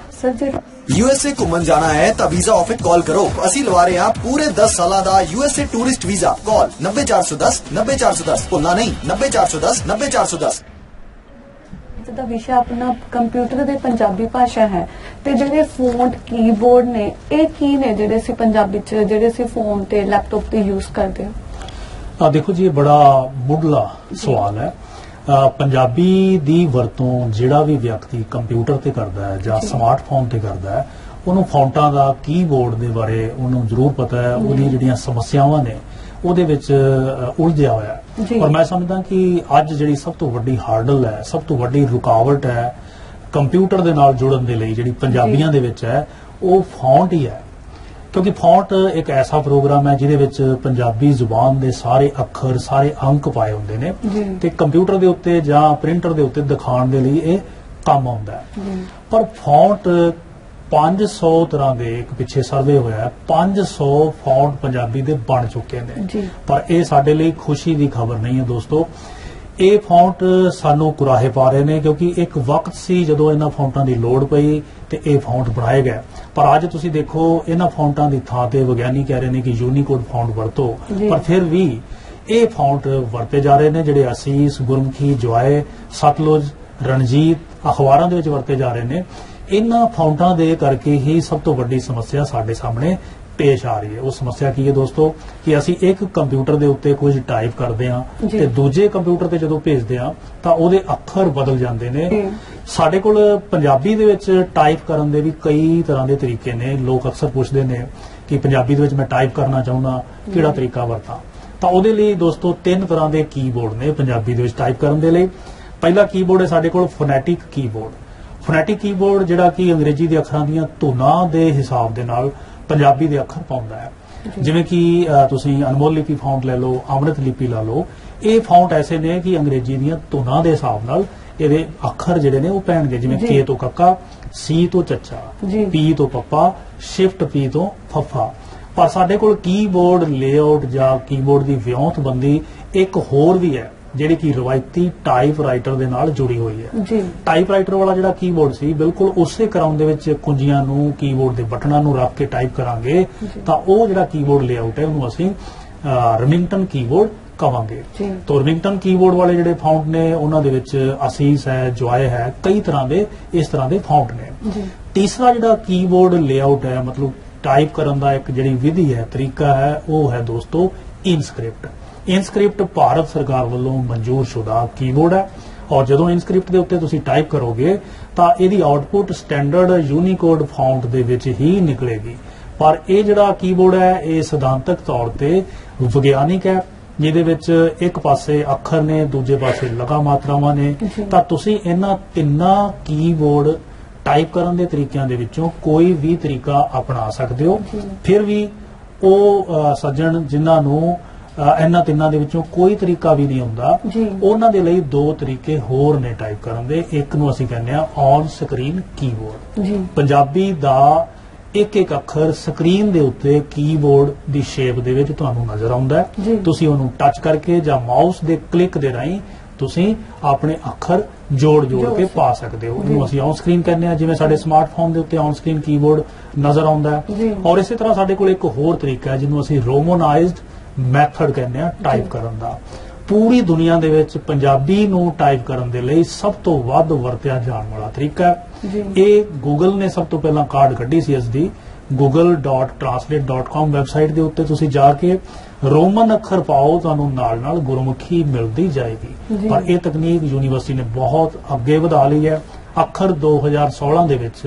S3: USA ਘੁੰਮਣ ਜਾਣਾ ਹੈ ਤਾਂ ਵੀਜ਼ਾ ਆਫਿਸ ਕਾਲ ਕਰੋ। ਅਸੀਂ ਲਵਾ ਰਹੇ ਹਾਂ ਪੂਰੇ 10 ਸਾਲਾਂ ਦਾ USA ਟੂਰਿਸਟ ਵੀਜ਼ਾ। ਕਾਲ 90410 90410, ਭੁੱਲਣਾ ਨਹੀਂ 90410 90410।
S1: ਦਾ ਵਿਸ਼ਾ ਆਪਣਾ ਕੰਪਿਊਟਰ ਦੇ ਪੰਜਾਬੀ ਭਾਸ਼ਾ ਹੈ ਤੇ ਜਿਹੜੇ ਫੌਂਟ ਕੀਬੋਰਡ ਨੇ ਇਹ ਕੀ ਨੇ ਜਿਹੜੇ ਅਸੀਂ ਪੰਜਾਬੀ ਚ ਜਿਹੜੇ ਅਸੀਂ ਫੋਨ ਤੇ ਲੈਪਟਾਪ ਤੇ ਯੂਜ਼ ਕਰਦੇ ਹਾਂ?
S2: ਦੇਖੋ ਜੀ, ਇਹ ਬੜਾ ਮੁੱਢਲਾ ਸਵਾਲ ਹੈ। ਪੰਜਾਬੀ ਦੀ ਵਰਤੋਂ ਜਿਹੜਾ ਵੀ ਵਿਅਕਤੀ ਕੰਪਿਊਟਰ ਤੇ ਕਰਦਾ ਹੈ ਜਾਂ ਸਮਾਰਟਫੋਨ ਤੇ ਕਰਦਾ ਹੈ ਉਹਨੂੰ ਫੌਂਟਾਂ ਦਾ, ਕੀਬੋਰਡ ਦੇ ਬਾਰੇ ਉਹਨੂੰ ਜ਼ਰੂਰ ਪਤਾ ਹੈ, ਉਹਦੀਆਂ ਜਿਹੜੀਆਂ ਸਮੱਸਿਆਵਾਂ ਨੇ ਉਹਦੇ ਵਿੱਚ ਉਲਝਿਆ ਹੋਇਆ ਹੈ। ਔਰ ਮੈਂ ਸਮਝਦਾ ਕਿ ਅੱਜ ਜਿਹੜੀ ਸਭ ਤੋਂ ਵੱਡੀ ਹਾਰਡਲ ਹੈ, ਸਭ ਤੋਂ ਵੱਡੀ ਰੁਕਾਵਟ ਹੈ ਕੰਪਿਊਟਰ ਦੇ ਨਾਲ ਜੁੜਨ ਦੇ ਲਈ ਜਿਹੜੀ ਪੰਜਾਬੀਆਂ ਦੇ ਵਿੱਚ ਹੈ ਉਹ ਫੌਂਟ ਹੀ ਹੈ। ਕਿਉਂਕਿ ਫੌਂਟ ਇੱਕ ਐਸਾ ਪ੍ਰੋਗਰਾਮ ਹੈ ਜਿਹਦੇ ਵਿੱਚ ਪੰਜਾਬੀ ਜ਼ੁਬਾਨ ਦੇ ਸਾਰੇ ਅੱਖਰ, ਸਾਰੇ ਅੰਕ ਪਾਏ ਹੁੰਦੇ ਨੇ ਤੇ ਕੰਪਿਊਟਰ ਦੇ ਉੱਤੇ ਜਾਂ ਪ੍ਰਿੰਟਰ ਦੇ ਉੱਤੇ ਦਿਖਾਉਣ ਦੇ ਲਈ ਇਹ ਕੰਮ ਆਉਂਦਾ ਹੈ। ਪਰ ਫੌਂਟ 500 ਤਰ੍ਹਾਂ ਦੇ, ਇੱਕ ਪਿੱਛੇ ਸਰਵੇ ਹੋਇਆ 500 ਫੌਂਟ ਪੰਜਾਬੀ ਦੇ ਬਣ ਚੁੱਕੇ ਨੇ। ਪਰ ਇਹ ਸਾਡੇ ਲਈ ਖੁਸ਼ੀ ਦੀ ਖਬਰ ਨਹੀਂ ਹੈ ਦੋਸਤੋ। ਇਹ ਫੌਂਟ ਸਾਨੂੰ ਕੁਰਾਹੇ ਪਾ ਰਹੇ ਨੇ ਕਿਉਂਕਿ ਇੱਕ ਵਕਤ ਸੀ ਜਦੋਂ ਇਹਨਾਂ ਫੌਂਟਾਂ ਦੀ ਲੋੜ ਪਈ ਤੇ ਇਹ ਫੌਂਟ ਬਣਾਏ ਗਏ। ਪਰ ਅੱਜ ਤੁਸੀਂ ਦੇਖੋ ਇਹਨਾਂ ਫੌਂਟਾਂ ਦੀ ਥਾਂ ਤੇ ਵਿਗਿਆਨੀ ਕਹਿ ਰਹੇ ਨੇ ਕਿ ਯੂਨੀਕੋਡ ਫੌਂਟ ਵਰਤੋ, ਪਰ ਫਿਰ ਵੀ ਇਹ ਫੌਂਟ ਵਰਤੇ ਜਾ ਰਹੇ ਨੇ ਜਿਹੜੇ ਅਸੀਸ, ਗੁਰਮੁਖੀ, ਜਵਾਏ, ਸਤਲੁਜ, ਰਣਜੀਤ ਅਖਬਾਰਾਂ ਦੇ ਵਿੱਚ ਵਰਤੇ ਜਾ ਰਹੇ ਨੇ। ਇਹਨਾਂ ਫੌਂਟਾਂ ਦੇ ਕਰਕੇ ਹੀ ਸਭ ਤੋਂ ਵੱਡੀ ਸਮੱਸਿਆ ਸਾਡੇ ਸਾਹਮਣੇ ਪੇਸ਼ ਆ ਰਹੀ ਹੈ। ਉਹ ਸਮੱਸਿਆ ਕੀ ਹੈ ਦੋਸਤੋ ਕਿ ਅਸੀਂ ਇੱਕ ਕੰਪਿਊਟਰ ਦੇ ਉੱਤੇ ਕੁਝ ਟਾਈਪ ਕਰਦੇ ਹਾਂ ਤੇ ਦੂਜੇ ਕੰਪਿਊਟਰ ਤੇ ਜਦੋਂ ਭੇਜਦੇ ਹਾਂ ਤਾਂ ਉਹਦੇ ਅੱਖਰ ਬਦਲ ਜਾਂਦੇ ਨੇ। ਸਾਡੇ ਕੋਲ ਪੰਜਾਬੀ ਦੇ ਵਿੱਚ ਟਾਈਪ ਕਰਨ ਦੇ ਵੀ ਕਈ ਤਰ੍ਹਾਂ ਦੇ ਤਰੀਕੇ ਨੇ। ਲੋਕ ਅਕਸਰ ਪੁੱਛਦੇ ਨੇ ਕਿ ਪੰਜਾਬੀ ਦੇ ਵਿੱਚ ਮੈਂ ਟਾਈਪ ਕਰਨਾ ਚਾਹੁੰਦਾ, ਕਿਹੜਾ ਤਰੀਕਾ ਵਰਤਾਂ? ਤਾਂ ਉਹਦੇ ਲਈ ਦੋਸਤੋ 3 ਤਰ੍ਹਾਂ ਦੇ ਕੀਬੋਰਡ ਨੇ ਪੰਜਾਬੀ ਦੇ ਵਿੱਚ ਟਾਈਪ ਕਰਨ ਦੇ ਲਈ। ਪਹਿਲਾ ਕੀਬੋਰਡ ਹੈ ਸਾਡੇ ਕੋਲ ਫੋਨੈਟਿਕ ਕੀਬੋਰਡ। ਫੋਨੈਟਿਕ ਕੀਬੋਰਡ ਜਿਹੜਾ ਕਿ ਅੰਗਰੇਜ਼ੀ ਦੇ ਅੱਖਰਾਂ ਦੀਆਂ ਧੁਨਾਂ ਦੇ ਹਿਸਾਬ ਦੇ ਨਾਲ ਪੰਜਾਬੀ ਦੇ ਅੱਖਰ ਪਾਉਂਦਾ ਹੈ। ਜਿਵੇਂ ਕਿ ਤੁਸੀਂ ਅਨਮੋਲ ਲਿਪੀ ਫਾਉਂਟ ਲੈ ਲਓ, ਅੰਮ੍ਰਿਤ ਲਿਪੀ ਲਾ ਲਓ। ਇਹ ਫਾਉਂਟ ਐਸੇ ਨੇ ਕਿ ਅੰਗਰੇਜ਼ੀ ਦੀਆਂ ਧੁਨਾਂ ਦੇ ਹਿਸਾਬ ਨਾਲ ਇਹਦੇ ਅੱਖਰ ਜਿਹੜੇ ਨੇ ਉਹ ਪੈਣਗੇ। ਜਿਵੇਂ ਕੇ ਤੋਂ ਕੱਕਾ, ਸੀ ਤੋਂ ਚੱਚਾ, ਪੀ ਤੋਂ ਪੱਪਾ, ਸ਼ਿਫਟ ਪੀ ਤੋਂ ਫੱਫਾ। ਪਰ ਸਾਡੇ ਕੋਲ ਕੀਬੋਰਡ ਲੇਆਊਟ ਜਾਂ ਕੀਬੋਰਡ ਦੀ ਵਿਉਂਤਬੰਦੀ ਇੱਕ ਹੋਰ ਵੀ ਹੈ ਜਿਹੜੀ ਕਿ ਰਵਾਇਤੀ ਟਾਈਪ ਰਾਈਟਰ ਦੇ ਨਾਲ ਜੁੜੀ ਹੋਈ ਹੈ। ਟਾਈਪ ਰਾਈਟਰ ਵਾਲਾ ਜਿਹੜਾ ਕੀਬੋਰਡ ਸੀ ਬਿਲਕੁਲ ਉਸੇ ਕ੍ਰਮ ਦੇ ਵਿੱਚ ਕੁੰਜੀਆਂ ਨੂੰ, ਕੀਬੋਰਡ ਦੇ ਬਟਨਾਂ ਨੂੰ ਰੱਖ ਕੇ ਟਾਈਪ ਕਰਾਂਗੇ ਤਾਂ ਉਹ ਜਿਹੜਾ ਕੀਬੋਰਡ ਲੇਆਊਟ ਹੈ ਉਹਨੂੰ ਅਸੀਂ ਰਿਮਿੰਗਟਨ ਕੀਬੋਰਡ ਕਵਾਂਗੇ। ਤਾਂ ਰਿਮਿੰਗਟਨ ਕੀਬੋਰਡ ਵਾਲੇ ਜਿਹੜੇ ਫਾਉਂਟ ਨੇ ਉਹਨਾਂ ਦੇ ਵਿੱਚ ਅਸੀਸ ਹੈ, ਜੁਆਏ ਹੈ, ਕਈ ਤਰ੍ਹਾਂ ਦੇ ਇਸ ਤਰ੍ਹਾਂ ਦੇ ਫਾਉਂਟ ਨੇ। ਤੀਸਰਾ ਜਿਹੜਾ ਕੀਬੋਰਡ ਲੇਆਊਟ ਹੈ, ਮਤਲਬ ਟਾਈਪ ਕਰਨ ਦਾ ਇੱਕ ਜਿਹੜੀ ਵਿਧੀ ਹੈ, ਤਰੀਕਾ ਹੈ, ਉਹ ਹੈ ਦੋਸਤੋ ਇਨਸਕ੍ਰਿਪਟ। ਇਨਸਕ੍ਰਿਪਟ ਭਾਰਤ ਸਰਕਾਰ ਵੱਲੋਂ ਮਨਜ਼ੂਰਸ਼ੁਦਾ ਕੀਬੋਰਡ ਹੈ ਔਰ ਜਦੋਂ ਇਨਸਕ੍ਰਿਪਟ ਦੇ ਉੱਤੇ ਤੁਸੀਂ ਟਾਈਪ ਕਰੋਗੇ ਤਾਂ ਇਹਦੀ ਆਉਟਪੁੱਟ ਸਟੈਂਡਰਡ ਯੂਨੀਕੋਡ ਫਾਉਂਟ ਦੇ ਵਿੱਚ ਹੀ ਨਿਕਲੇਗੀ। ਪਰ ਇਹ ਜਿਹੜਾ ਕੀਬੋਰਡ ਹੈ ਇਹ ਸਿਧਾਂਤਕ ਤੌਰ ਤੇ ਵਿਗਿਆਨਿਕ ਹੈ, ਜਿਹਦੇ ਵਿੱਚ ਇੱਕ ਪਾਸੇ ਅੱਖਰ ਨੇ, ਦੂਜੇ ਪਾਸੇ ਲਗਾ ਮਾਤਰਾਵਾਂ ਨੇ। ਤਾਂ ਤੁਸੀਂ ਇਹਨਾਂ ਤਿੰਨਾਂ ਕੀਬੋਰਡ ਟਾਈਪ ਕਰਨ ਦੇ ਤਰੀਕਿਆਂ ਦੇ ਵਿੱਚੋਂ ਕੋਈ ਵੀ ਤਰੀਕਾ ਅਪਣਾ ਸਕਦੇ ਹੋ। ਫਿਰ ਵੀ ਉਹ ਸੱਜਣ ਜਿਨ੍ਹਾਂ ਨੂੰ ਇਹਨਾਂ ਤਿੰਨਾਂ ਦੇ ਵਿੱਚੋਂ ਕੋਈ ਤਰੀਕਾ ਵੀ ਨਹੀਂ ਹੁੰਦਾ, ਉਹਨਾਂ ਦੇ ਲਈ 2 ਤਰੀਕੇ ਹੋਰ ਨੇ ਟਾਈਪ ਕਰਨ ਦੇ। ਇੱਕ ਨੂੰ ਅਸੀਂ ਕਹਿੰਦੇ ਆ ਔਨ ਸਕਰੀਨ ਕੀਬੋਰਡ। ਪੰਜਾਬੀ ਦਾ ਇੱਕ ਇੱਕ ਅੱਖਰ ਸਕਰੀਨ ਦੇ ਉੱਤੇ ਕੀਬੋਰਡ ਦੀ ਸ਼ੇਪ ਦੇ ਵਿੱਚ ਤੁਹਾਨੂੰ ਨਜ਼ਰ ਆਉਂਦਾ ਹੈ। ਤੁਸੀਂ ਉਹਨੂੰ ਟੱਚ ਕਰਕੇ ਜਾਂ ਮਾਊਸ ਦੇ ਕਲਿੱਕ ਦੇ ਰਾਹੀਂ ਤੁਸੀਂ ਆਪਣੇ ਅੱਖਰ ਜੋੜ ਕੇ ਪਾ ਸਕਦੇ ਹੋ। ਇਹਨੂੰ ਅਸੀਂ ਔਨ ਸਕਰੀਨ ਕਹਿੰਦੇ ਆ, ਜਿਵੇਂ ਸਾਡੇ ਸਮਾਰਟਫੋਨ ਦੇ ਉੱਤੇ ਔਨ ਸਕਰੀਨ ਕੀਬੋਰਡ ਨਜ਼ਰ ਆਉਂਦਾ ਹੈ। ਔਰ ਇਸੇ ਤਰ੍ਹਾਂ ਸਾਡੇ ਕੋਲ ਇੱਕ ਹੋਰ ਤਰੀਕਾ ਹੈ ਜਿਹਨੂੰ ਅਸੀਂ ਰੋਮਨਾਈਜ਼ਡ ਮੈਥਡ ਕਹਿੰਦੇ ਆ ਟਾਈਪ ਕਰਨ ਦਾ। ਪੂਰੀ ਦੁਨੀਆ ਦੇ ਵਿੱਚ ਪੰਜਾਬੀ ਨੂੰ ਟਾਈਪ ਕਰਨ ਦੇ ਲਈ ਸਭ ਤੋਂ ਵੱਧ ਵਰਤਿਆ ਜਾਣ ਵਾਲਾ ਤਰੀਕਾ ਹੈ। ਇਹ ਗੂਗਲ ਨੇ ਸਭ ਤੋਂ ਪਹਿਲਾਂ ਕਾਢ ਕੱਢੀ ਸੀ ਇਸ ਦੀ। google.translate.com ਵੈਬਸਾਈਟ ਦੇ ਉੱਤੇ ਤੁਸੀਂ ਜਾ ਕੇ ਰੋਮਨ ਅੱਖਰ ਪਾਓ, ਤੁਹਾਨੂੰ ਨਾਲ ਗੁਰਮੁਖੀ ਮਿਲਦੀ ਜਾਏਗੀ। ਪਰ ਇਹ ਤਕਨੀਕ ਯੂਨੀਵਰਸਿਟੀ ਨੇ ਬਹੁਤ ਅੱਗੇ ਵਧਾ ਲਈ ਹੈ। ਅੱਖਰ 2016 ਦੇ ਵਿੱਚ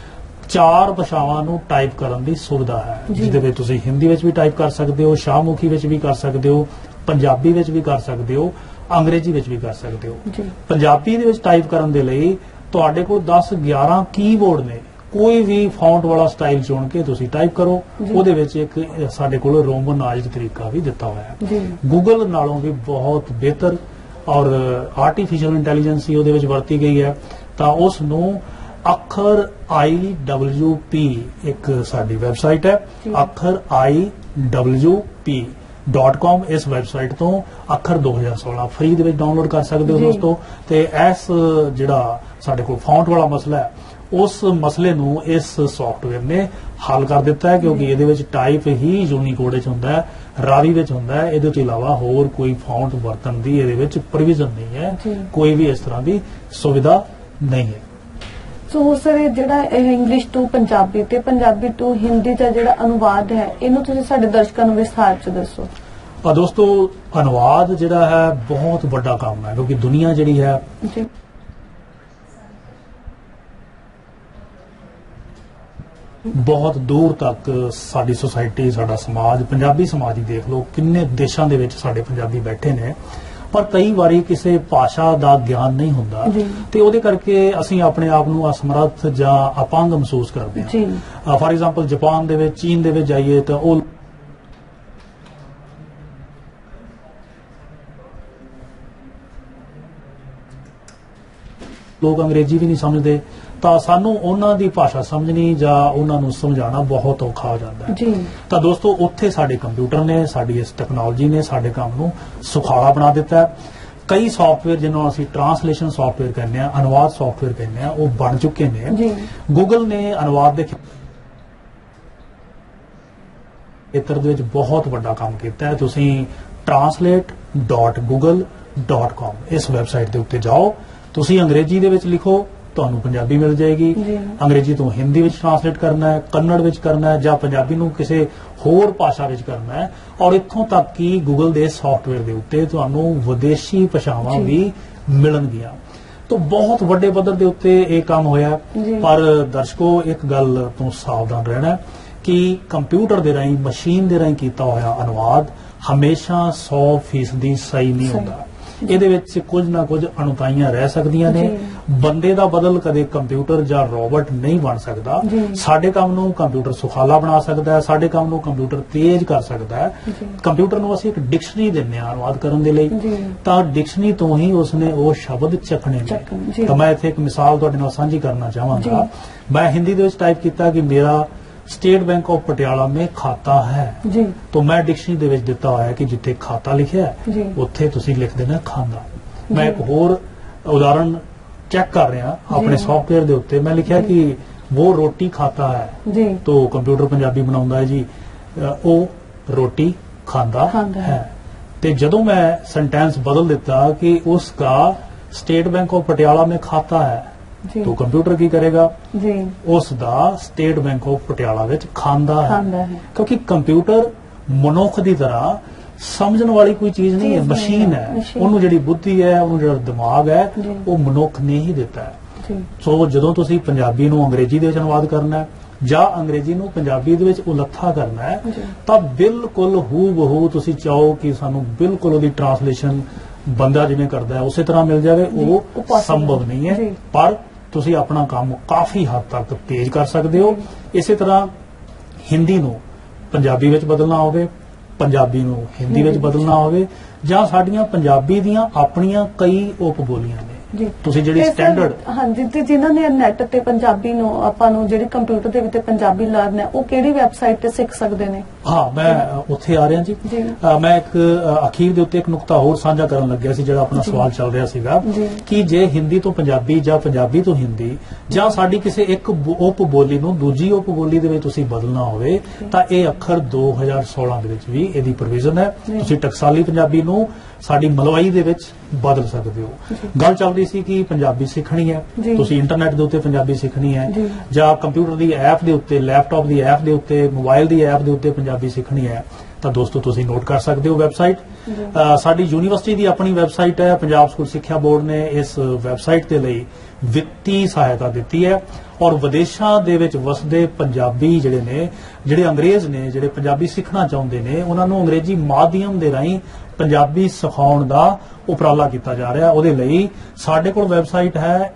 S2: 4 ਭਾਸ਼ਾਵਾਂ ਨੂੰ ਟਾਈਪ ਕਰਨ ਦੀ ਸੁਵਿਧਾ ਹੈ, ਜਿਹਦੇ ਵਿੱਚ ਤੁਸੀਂ ਹਿੰਦੀ ਵਿੱਚ ਵੀ ਟਾਈਪ ਕਰ ਸਕਦੇ ਹੋ, ਸ਼ਾਹਮੁਖੀ ਵਿੱਚ ਵੀ ਕਰ ਸਕਦੇ ਹੋ, ਪੰਜਾਬੀ ਵਿੱਚ ਵੀ ਕਰ ਸਕਦੇ ਹੋ, ਅੰਗਰੇਜ਼ੀ ਵਿੱਚ ਵੀ ਕਰ ਸਕਦੇ ਹੋ। ਪੰਜਾਬੀ ਦੇ ਵਿੱਚ ਟਾਈਪ ਕਰਨ ਦੇ ਲਈ ਤੁਹਾਡੇ ਕੋਲ 10-11 ਕੀਬੋਰਡ ਨੇ। ਕੋਈ ਵੀ ਫਾਉਂਟ ਵਾਲਾ ਸਟਾਈਲ ਚੁਣ ਕੇ ਤੁਸੀਂ ਟਾਈਪ ਕਰੋ। ਉਹਦੇ ਵਿੱਚ ਇੱਕ ਸਾਡੇ ਕੋਲ ਰੋਮਨਾਈਜ਼ਡ ਤਰੀਕਾ ਵੀ ਦਿੱਤਾ ਹੋਇਆ ਹੈ। ਗੂਗਲ ਨਾਲੋਂ ਵੀ ਬਹੁਤ ਬਿਹਤਰ ਔਰ ਆਰਟੀਫੀਸ਼ੀਅਲ ਇੰਟੈਲੀਜੈਂਸ ਉਹਦੇ ਵਿੱਚ ਵਰਤੀ ਗਈ ਹੈ। ਤਾਂ ਉਸ ਨੂੰ ਅੱਖਰ IWP ਇੱਕ ਸਾਡੀ ਵੈਬਸਾਈਟ ਹੈ, ਅੱਖਰ IWP.com। ਇਸ ਵੈਬਸਾਈਟ ਤੋਂ ਅੱਖਰ 2016 ਫ੍ਰੀ ਦੇ ਵਿੱਚ ਡਾਊਨਲੋਡ ਕਰ ਸਕਦੇ ਹੋ ਦੋਸਤੋ। ਤੇ ਇਸ ਜਿਹੜਾ ਸਾਡੇ ਕੋਲ ਫਾਉਂਟ ਵਾਲਾ ਮਸਲਾ ਹੈ, ਉਸ ਮਸਲੇ ਨੂੰ ਇਸ ਸੌਫਟਵੇਅਰ ਨੇ ਹੱਲ ਕਰ ਦਿੱਤਾ ਹੈ, ਕਿਉਂਕਿ ਇਹਦੇ ਵਿੱਚ ਟਾਈਪ ਹੀ ਯੂਨੀਕੋਡ ਵਿੱਚ ਹੁੰਦਾ ਹੈ, ਰਾਵੀ ਵਿੱਚ ਹੁੰਦਾ ਹੈ। ਇਹਦੇ ਤੋਂ ਇਲਾਵਾ ਹੋਰ ਕੋਈ ਫਾਉਂਟ ਵਰਤਣ ਦੀ ਇਹਦੇ ਵਿੱਚ ਪ੍ਰੋਵੀਜ਼ਨ ਨਹੀਂ ਹੈ, ਕੋਈ ਵੀ ਇਸ ਤਰ੍ਹਾਂ ਦੀ ਸੁਵਿਧਾ ਨਹੀਂ ਹੈ।
S1: ਸੋ ਸਰ, ਜਿਹੜਾ ਇੰਗਲਿਸ਼ ਤੋਂ ਪੰਜਾਬੀ ਤੇ ਪੰਜਾਬੀ ਤੋਂ ਹਿੰਦੀ ਦਾ ਜਿਹੜਾ ਅਨੁਵਾਦ ਹੈ, ਇਹਨੂੰ ਤੁਸੀਂ ਸਾਡੇ ਦਰਸ਼ਕਾਂ ਨੂੰ ਵਿਸਥਾਰ ਚ ਦੱਸੋ।
S2: ਦੋਸਤੋ, ਅਨੁਵਾਦ ਜਿਹੜਾ ਹੈ ਬਹੁਤ ਵੱਡਾ ਕੰਮ ਹੈ, ਕਿਉਂਕਿ ਦੁਨੀਆ ਜਿਹੜੀ ਹੈ ਬਹੁਤ ਦੂਰ ਤੱਕ ਸਾਡੀ ਸੋਸਾਇਟੀ, ਸਾਡਾ ਸਮਾਜ, ਪੰਜਾਬੀ ਸਮਾਜ ਹੀ ਦੇਖ ਲਓ, ਕਿੰਨੇ ਦੇਸ਼ਾਂ ਦੇ ਵਿੱਚ ਸਾਡੇ ਪੰਜਾਬੀ ਬੈਠੇ ਨੇ। ਪਰ ਕਈ ਵਾਰੀ ਕਿਸੇ ਭਾਸ਼ਾ ਦਾ ਗਿਆਨ ਨਹੀਂ ਹੁੰਦਾ ਤੇ ਉਹਦੇ ਕਰਕੇ ਅਸੀਂ ਆਪਣੇ ਆਪ ਨੂੰ ਅਸਮਰੱਥ ਜਾਂ ਅਪੰਗ ਮਹਿਸੂਸ ਕਰਦੇ ਹਾਂ। ਫਾਰ ਐਗਜ਼ਾਮਪਲ ਜਾਪਾਨ ਦੇ ਵਿੱਚ, ਚੀਨ ਦੇ ਵਿੱਚ ਜਾਈਏ ਤਾਂ ਉਹ ਲੋਕ ਅੰਗਰੇਜ਼ੀ ਵੀ ਨਹੀਂ ਸਮਝਦੇ, ਤਾਂ ਸਾਨੂੰ ਉਹਨਾਂ ਦੀ ਭਾਸ਼ਾ ਸਮਝਣੀ ਜਾਂ ਉਹਨਾਂ ਨੂੰ ਸਮਝਾਉਣਾ ਬਹੁਤ ਔਖਾ ਹੋ ਜਾਂਦਾ ਹੈ। ਤਾਂ ਦੋਸਤੋ, ਉੱਥੇ ਸਾਡੇ ਕੰਪਿਊਟਰ ਨੇ, ਸਾਡੀ ਇਸ ਟੈਕਨੋਲੋਜੀ ਨੇ ਸਾਡੇ ਕੰਮ ਨੂੰ ਸੁਖਾਲਾ ਬਣਾ ਦਿੱਤਾ ਹੈ। ਕਈ ਸੌਫਟਵੇਅਰ ਜਿਹਨੂੰ ਅਸੀਂ ਟ੍ਰਾਂਸਲੇਸ਼ਨ ਸੌਫਟਵੇਅਰ ਕਹਿੰਦੇ ਆ, ਅਨੁਵਾਦ ਸੌਫਟਵੇਅਰ ਕਹਿੰਦੇ ਆ, ਉਹ ਬਣ ਚੁੱਕੇ ਨੇ। ਗੂਗਲ ਨੇ ਅਨੁਵਾਦ ਦੇ ਖੇਤਰ ਦੇ ਵਿੱਚ ਬਹੁਤ ਵੱਡਾ ਕੰਮ ਕੀਤਾ ਹੈ। ਤੁਸੀਂ translate.google.com ਇਸ ਵੈਬਸਾਈਟ ਦੇ ਉੱਤੇ ਜਾਓ, ਤੁਸੀਂ ਅੰਗਰੇਜ਼ੀ ਦੇ ਵਿੱਚ ਲਿਖੋ, ਤੁਹਾਨੂੰ ਪੰਜਾਬੀ ਮਿਲ ਜਾਏਗੀ। ਅੰਗਰੇਜ਼ੀ ਤੋਂ ਹਿੰਦੀ ਵਿੱਚ ਟ੍ਰਾਂਸਲੇਟ ਕਰਨਾ ਹੈ, ਕੰਨੜ ਵਿੱਚ ਕਰਨਾ ਹੈ, ਜਾਂ ਪੰਜਾਬੀ ਨੂੰ ਕਿਸੇ ਹੋਰ ਭਾਸ਼ਾ ਵਿੱਚ ਕਰਨਾ ਹੈ। ਔਰ ਇੱਥੋਂ ਤੱਕ ਕਿ ਗੂਗਲ ਦੇ ਸੌਫਟਵੇਅਰ ਦੇ ਉੱਤੇ ਤੁਹਾਨੂੰ ਵਿਦੇਸ਼ੀ ਭਾਸ਼ਾਵਾਂ ਵੀ ਮਿਲਣਗੀਆਂ। तो बहुत ਵੱਡੇ ਪੱਧਰ ਦੇ ਉੱਤੇ ਇਹ ਕੰਮ ਹੋਇਆ।
S1: ਜੀ।
S2: ਪਰ ਦਰਸ਼ਕੋ ਇੱਕ ਗੱਲ ਤੋਂ ਸਾਵਧਾਨ ਰਹਿਣਾ ਕਿ ਕੰਪਿਊਟਰ ਦੇ ਰਾਹੀਂ ਮਸ਼ੀਨ ਦੇ ਰਾਹੀਂ ਕੀਤਾ ਹੋਇਆ ਅਨੁਵਾਦ ਹਮੇਸ਼ਾ 100% ਸਹੀ ਨਹੀਂ ਹੁੰਦਾ। ਇਹਦੇ ਵਿੱਚ ਕੁਝ ਨਾ ਕੁਝ ਅਣੁਤਾਈਆਂ ਰਹਿ ਸਕਦੀਆਂ ਨੇ। ਬੰਦੇ ਦਾ ਬਦਲ ਕਦੇ ਕੰਪਿਊਟਰ ਜਾਂ ਰੋਬੋਟ ਨਹੀਂ ਬਣ ਸਕਦਾ। ਸਾਡੇ ਕੰਮ ਨੂੰ ਕੰਪਿਊਟਰ ਸੁਖਾਲਾ ਬਣਾ ਸਕਦਾ ਹੈ, ਸਾਡੇ ਕੰਮ ਨੂੰ ਕੰਪਿਊਟਰ ਤੇਜ਼ ਕਰ ਸਕਦਾ ਹੈ। ਕੰਪਿਊਟਰ ਨੂੰ ਅਸੀਂ ਇੱਕ ਡਿਕਸ਼ਨਰੀ ਦਿੰਦੇ ਹਾਂ ਅਨੁਵਾਦ ਕਰਨ ਦੇ ਲਈ, ਤਾਂ ਡਿਕਸ਼ਨਰੀ ਤੋਂ ਹੀ ਉਸਨੇ ਉਹ ਸ਼ਬਦ ਚੱਕਣੇ ਨੇ। ਤਾਂ ਮੈਂ ਇੱਥੇ ਇੱਕ ਮਿਸਾਲ ਤੁਹਾਡੇ ਨਾਲ ਸਾਂਝੀ ਕਰਨਾ ਚਾਹਾਂਗਾ। ਮੈਂ ਹਿੰਦੀ ਦੇ ਵਿੱਚ ਟਾਈਪ ਕੀਤਾ ਕਿ ਮੇਰਾ स्टेट बैंक ऑफ पटियाला में खाता है जी, तो मैं डिक्शनरी ਦੇ ਵਿੱਚ ਦਿੱਤਾ ਹੋਇਆ ਕਿ ਜਿੱਥੇ ਖਾਤਾ ਲਿਖਿਆ ਹੈ ਉੱਥੇ ਤੁਸੀਂ ਲਿਖ ਦੇਣਾ ਖਾਂਦਾ। ਮੈਂ ਇੱਕ ਹੋਰ ਉਦਾਹਰਨ ਚੈੱਕ ਕਰ ਰਿਹਾ ਆਪਣੇ ਸੌਫਟਵੇਅਰ ਦੇ ਉੱਤੇ। ਮੈਂ ਲਿਖਿਆ ਕਿ ਉਹ ਰੋਟੀ ਖਾਤਾ ਹੈ ਜੀ, तो ਕੰਪਿਊਟਰ ਪੰਜਾਬੀ ਬਣਾਉਂਦਾ ਹੈ ਜੀ ਉਹ ਰੋਟੀ ਖਾਂਦਾ ਹੈ। ਤੇ ਜਦੋਂ ਮੈਂ ਸੈਂਟੈਂਸ ਬਦਲ ਦਿੱਤਾ ਕਿ ਉਸका स्टेट बैंक ऑफ पटियाला में खाता है, तो कंप्यूटर की करेगा जी, उसका स्टेट बैंक ऑफ पटियाला विच खांदा है। क्योंकि कंप्यूटर मनुख की तरह समझण वाली कोई चीज नहीं है, मशीन है। उन्होंने जिहड़ी बुद्धि है, उन्होंने जिहड़ा दिमाग है, वो मनुख ने ही दिता है। सो जदों तुसीं पंजाबी नूं अंग्रेजी दे विच अनुवाद करना है ਜਾਂ ਅੰਗਰੇਜ਼ੀ ਨੂੰ ਪੰਜਾਬੀ ਦੇ ਵਿੱਚ ਉਲੱਥਾ ਕਰਨਾ ਹੈ, ਤਾਂ ਬਿਲਕੁਲ ਹੂ-ਬਹੂ ਤੁਸੀਂ ਚਾਹੋ ਕਿ ਸਾਨੂੰ ਬਿਲਕੁਲ ਉਹਦੀ ਟ੍ਰਾਂਸਲੇਸ਼ਨ ਬੰਦਾ ਜਿਵੇਂ ਕਰਦਾ ਹੈ ਉਸੇ ਤਰ੍ਹਾਂ ਮਿਲ ਜਾਵੇ, ਉਹ ਸੰਭਵ ਨਹੀਂ ਹੈ। ਪਰ ਤੁਸੀਂ ਆਪਣਾ ਕੰਮ ਕਾਫੀ ਹੱਦ ਤੱਕ ਤੇਜ਼ ਕਰ ਸਕਦੇ ਹੋ। ਇਸੇ ਤਰ੍ਹਾਂ ਹਿੰਦੀ ਨੂੰ ਪੰਜਾਬੀ ਵਿੱਚ ਬਦਲਣਾ ਹੋਵੇ, ਪੰਜਾਬੀ ਨੂੰ ਹਿੰਦੀ ਵਿੱਚ ਬਦਲਣਾ ਹੋਵੇ, ਜਾਂ ਸਾਡੀਆਂ ਪੰਜਾਬੀ ਦੀਆਂ ਆਪਣੀਆਂ ਕਈ ਉਪ ਬੋਲੀਆਂ ਨੇ ਤੁਸੀਂ ਜਿਹੜੀ ਸਟੈਂਡਰਡ
S1: ਹਾਂਜੀ ਤੇ ਜਿਨ੍ਹਾਂ ਨੇ ਨੈਟ ਤੇ ਪੰਜਾਬੀ ਨੂੰ ਆਪਾਂ ਨੂੰ ਜਿਹੜੀ ਕੰਪਿਊਟਰ ਦੇ ਵਿੱਚ ਪੰਜਾਬੀ ਲਰਨ ਹੈ ਉਹ ਕਿਹੜੀ ਵੈਬਸਾਈਟ ਤੇ ਸਿੱਖ ਸਕਦੇ ਨੇ?
S2: ਹਾਂ ਮੈਂ ਉੱਥੇ ਆ ਰਿਹਾ ਜੀ। ਮੈਂ ਇੱਕ ਅਖੀਰ ਦੇ ਉੱਤੇ ਇੱਕ ਨੁਕਤਾ ਹੋਰ ਸਾਂਝਾ ਕਰਨ ਲੱਗਿਆ ਸੀ ਜਿਹੜਾ ਆਪਣਾ ਸਵਾਲ ਚੱਲ ਰਿਹਾ ਸੀਗਾ ਕਿ ਜੇ ਹਿੰਦੀ ਤੋਂ ਪੰਜਾਬੀ ਜਾਂ ਪੰਜਾਬੀ ਤੋਂ ਹਿੰਦੀ ਜਾਂ ਸਾਡੀ ਕਿਸੇ ਇੱਕ ਉਪ ਬੋਲੀ ਨੂੰ ਦੂਜੀ ਉਪ ਬੋਲੀ ਦੇ ਵਿੱਚ ਤੁਸੀਂ ਬਦਲਣਾ ਹੋਵੇ ਤਾਂ ਇਹ ਅੱਖਰ 2016 ਦੇ ਵਿੱਚ ਵੀ ਇਹਦੀ ਪ੍ਰੋਵੀਜ਼ਨ ਹੈ। ਤੁਸੀਂ ਟਕਸਾਲੀ ਪੰਜਾਬੀ ਨੂੰ ਸਾਡੀ ਮਲਵਈ ਦੇ ਵਿੱਚ ਬਦਲ ਸਕਦੇ ਹੋ। ਗੱਲ ਚੱਲ ਰਹੀ ਸੀ ਕਿ ਪੰਜਾਬੀ ਸਿੱਖਣੀ ਹੈ, ਤੁਸੀਂ ਇੰਟਰਨੈਟ ਦੇ ਉੱਤੇ ਪੰਜਾਬੀ ਸਿੱਖਣੀ ਹੈ ਜਾਂ ਕੰਪਿਊਟਰ ਦੀ ਐਪ ਦੇ ਉੱਤੇ, ਲੈਪਟਾਪ ਦੀ ਐਪ ਦੇ ਉੱਤੇ, ਮੋਬਾਈਲ ਦੀ ਐਪ ਦੇ ਉੱਤੇ ਪੰਜਾਬੀ ਸਿੱਖਣੀ ਹੈ, ਤਾਂ ਦੋਸਤੋ ਤੁਸੀਂ ਨੋਟ ਕਰ ਸਕਦੇ ਹੋ ਵੈਬਸਾਈਟ। ਸਾਡੀ ਯੂਨੀਵਰਸਿਟੀ ਦੀ ਆਪਣੀ ਵੈਬਸਾਈਟ ਹੈ। ਪੰਜਾਬ ਸਕੂਲ ਸਿੱਖਿਆ ਬੋਰਡ ਨੇ ਇਸ ਵੈਬਸਾਈਟ ਦੇ ਲਈ ਵਿੱਤੀ ਸਹਾਇਤਾ ਦਿੱਤੀ ਹੈ ਔਰ ਵਿਦੇਸ਼ਾਂ ਦੇ ਵਿੱਚ ਵਸਦੇ ਪੰਜਾਬੀ ਜਿਹੜੇ ਨੇ, ਜਿਹੜੇ ਅੰਗਰੇਜ਼ ਨੇ, ਜਿਹੜੇ ਪੰਜਾਬੀ ਸਿੱਖਣਾ ਚਾਹੁੰਦੇ ਨੇ, ਉਹਨਾਂ ਨੂੰ ਅੰਗਰੇਜ਼ੀ ਮਾਧਿਅਮ ਦੇ ਰਾਹੀਂ ਪੰਜਾਬੀ ਸਿਖਾਉਣ ਦਾ ਉਪਰਾਲਾ ਕੀਤਾ ਜਾ ਰਿਹਾ। ਉਹਦੇ ਲਈ ਸਾਡੇ ਕੋਲ ਵੈਬਸਾਈਟ ਹੈ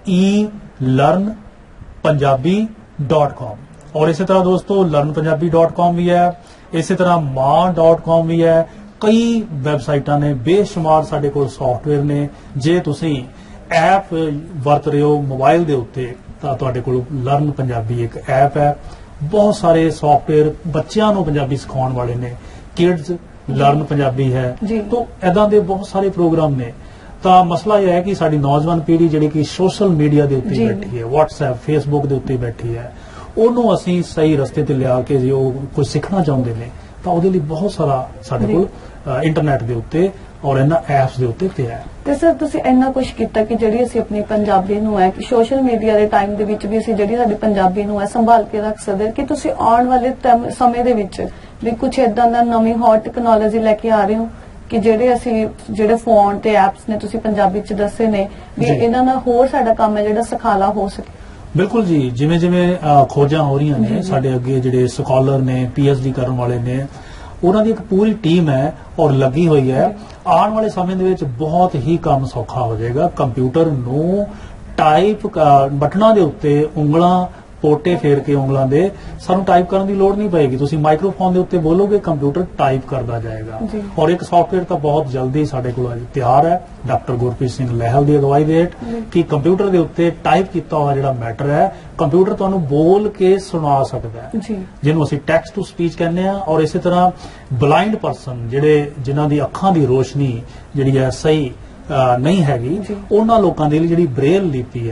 S2: elearnpunjabi.com ਔਰ ਇਸੇ ਤਰ੍ਹਾਂ ਦੋਸਤੋ learnpunjabi.com ਵੀ ਹੈ, ਇਸੇ ਤਰ੍ਹਾਂ maa.com ਵੀ ਹੈ। ਕਈ ਵੈਬਸਾਈਟਾਂ ਨੇ, ਬੇਸ਼ੁਮਾਰ ਸਾਡੇ ਕੋਲ ਸੌਫਟਵੇਅਰ ਨੇ। ਜੇ ਤੁਸੀਂ ਐਪ ਵਰਤ ਰਹੇ ਹੋ ਮੋਬਾਈਲ ਦੇ ਉੱਤੇ ਤਾਂ ਤੁਹਾਡੇ ਕੋਲ ਲਰਨ ਪੰਜਾਬੀ ਇੱਕ ਐਪ ਹੈ। ਬਹੁਤ ਸਾਰੇ ਸੌਫਟਵੇਅਰ ਬੱਚਿਆਂ ਨੂੰ ਪੰਜਾਬੀ ਸਿਖਾਉਣ ਵਾਲੇ ਨੇ, ਕਿਡਜ਼ ਲਰਨ ਪੰਜਾਬੀ ਹੈ, ਤਾਂ ਇਦਾਂ ਦੇ ਬਹੁਤ ਸਾਰੇ ਪ੍ਰੋਗਰਾਮ ਨੇ। ਤਾਂ ਮਸਲਾ ਇਹ ਹੈ ਕਿ ਸਾਡੀ ਨੌਜਵਾਨ ਪੀੜ੍ਹੀ ਜਿਹੜੀ ਕਿ ਸੋਸ਼ਲ ਮੀਡੀਆ ਦੇ ਉੱਤੇ ਬੈਠੀ ਹੈ, WhatsApp Facebook ਦੇ ਉੱਤੇ ਬੈਠੀ ਹੈ, ਉਹਨੂੰ ਅਸੀਂ ਸਹੀ ਰਸਤੇ ਤੇ ਲਿਆ ਕੇ ਜੇ ਉਹ ਕੁਝ ਸਿੱਖਣਾ ਚਾਹੁੰਦੇ ਨੇ ਤਾਂ ਉਹਦੇ ਲਈ ਬਹੁਤ ਸਾਰਾ ਸਾਡੇ ਕੋਲ ਇੰਟਰਨੈਟ ਦੇ ਉੱਤੇ ਔਰ ਇਹਨਾਂ ਐਪਸ ਦੇ ਉੱਤੇ ਪਿਆ ਹੈ।
S1: ਤੇ ਸਰ ਤੁਸੀਂ ਇੰਨਾ ਕੁਝ ਕੀਤਾ ਕਿ ਜਿਹੜੀ ਅਸੀਂ ਆਪਣੀ ਪੰਜਾਬੀ ਨੂੰ ਹੈ ਕਿ ਸੋਸ਼ਲ ਮੀਡੀਆ ਦੇ ਟਾਈਮ ਦੇ ਵਿੱਚ ਵੀ ਅਸੀਂ ਜਿਹੜੀ ਸਾਡੀ ਪੰਜਾਬੀ ਨੂੰ ਹੈ ਸੰਭਾਲ ਕੇ ਰੱਖ ਸਕਦੇ ਕਿ ਤੁਸੀਂ ਆਉਣ ਵਾਲੇ ਸਮੇਂ ਦੇ ਵਿੱਚ ਵੀ ਕੁਝ ਇਦਾਂ ਦਾ ਨਵੀਂ ਹੌਟ ਟੈਕਨੋਲੋਜੀ ਲੈ ਕੇ ਆ ਰਹੇ ਹੋ ਕਿ ਜਿਹੜੇ ਫੋਨ ਤੇ ਐਪਸ ਨੇ ਤੁਸੀਂ ਪੰਜਾਬੀ ਚ ਦੱਸੇ ਨੇ ਵੀ ਇਹਨਾਂ ਨਾਲ ਹੋਰ ਸਾਡਾ ਕੰਮ ਹੈ ਜਿਹੜਾ ਸਖਾਲਾ ਹੋ ਸਕੇ?
S2: ਬਿਲਕੁਲ ਜੀ, ਜਿਵੇਂ ਜਿਵੇਂ ਖੋਜਾਂ ਹੋ ਰਹੀਆਂ ਨੇ, ਸਾਡੇ ਅੱਗੇ ਜਿਹੜੇ ਸਕਾਲਰ ਨੇ, PhD ਕਰਨ ਵਾਲੇ ਨੇ, ਉਹਨਾਂ ਦੀ ਇੱਕ ਪੂਰੀ ਟੀਮ ਹੈ ਔਰ ਲੱਗੀ ਹੋਈ ਹੈ। ਆਉਣ ਵਾਲੇ ਸਮੇਂ ਦੇ ਵਿੱਚ ਬਹੁਤ ਹੀ ਕੰਮ ਸੌਖਾ ਹੋ ਜਾਏਗਾ। ਕੰਪਿਊਟਰ ਨੂੰ ਟਾਈਪ ਬਟਨਾਂ ਦੇ ਉੱਤੇ ਉਂਗਲਾਂ ਪੋਟੇ ਫੇਰ ਕੇ ਉਂਗਲਾਂ ਦੇ ਸਾਨੂੰ ਟਾਈਪ ਕਰਨ ਦੀ ਲੋੜ ਨਹੀਂ ਪਏਗੀ। ਤੁਸੀਂ ਮਾਈਕ੍ਰੋਫੋਨ ਦੇ ਉੱਤੇ ਬੋਲੋਗੇ, ਕੰਪਿਊਟਰ ਟਾਈਪ ਕਰਦਾ ਜਾਏਗਾ। ਔਰ ਇੱਕ ਸੌਫਟਵੇਅਰ ਤਾਂ ਬਹੁਤ ਜਲਦੀ ਸਾਡੇ ਕੋਲ ਅੱਜ ਤਿਆਰ ਹੈ ਡਾਕਟਰ ਗੁਰਪ੍ਰੀਤ ਸਿੰਘ ਲਹਿਲ ਦੀ ਅਗਵਾਈ ਦੇ ਹੇਠ ਕਿ ਕੰਪਿਊਟਰ ਦੇ ਉੱਤੇ ਟਾਈਪ ਕੀਤਾ ਹੋਇਆ ਜਿਹੜਾ ਮੈਟਰ ਹੈ ਕੰਪਿਊਟਰ ਤੁਹਾਨੂੰ ਬੋਲ ਕੇ ਸੁਣਾ ਸਕਦਾ ਹੈ, ਜਿਹਨੂੰ ਅਸੀਂ ਟੈਕਸਟ ਟੂ ਸਪੀਚ ਕਹਿੰਦੇ ਆ। ਔਰ ਇਸੇ ਤਰ੍ਹਾਂ ਬਲਾਈਂਡ ਪਰਸਨ ਜਿਨ੍ਹਾਂ ਦੀ ਅੱਖਾਂ ਦੀ ਰੋਸ਼ਨੀ ਜਿਹੜੀ ਹੈ ਸਹੀ ਨਹੀਂ ਹੈਗੀ, ਉਹਨਾਂ ਲੋਕਾਂ ਦੇ ਲਈ ਜਿਹੜੀ ਬ੍ਰੇਲ ਲਿਪੀ ਹੈ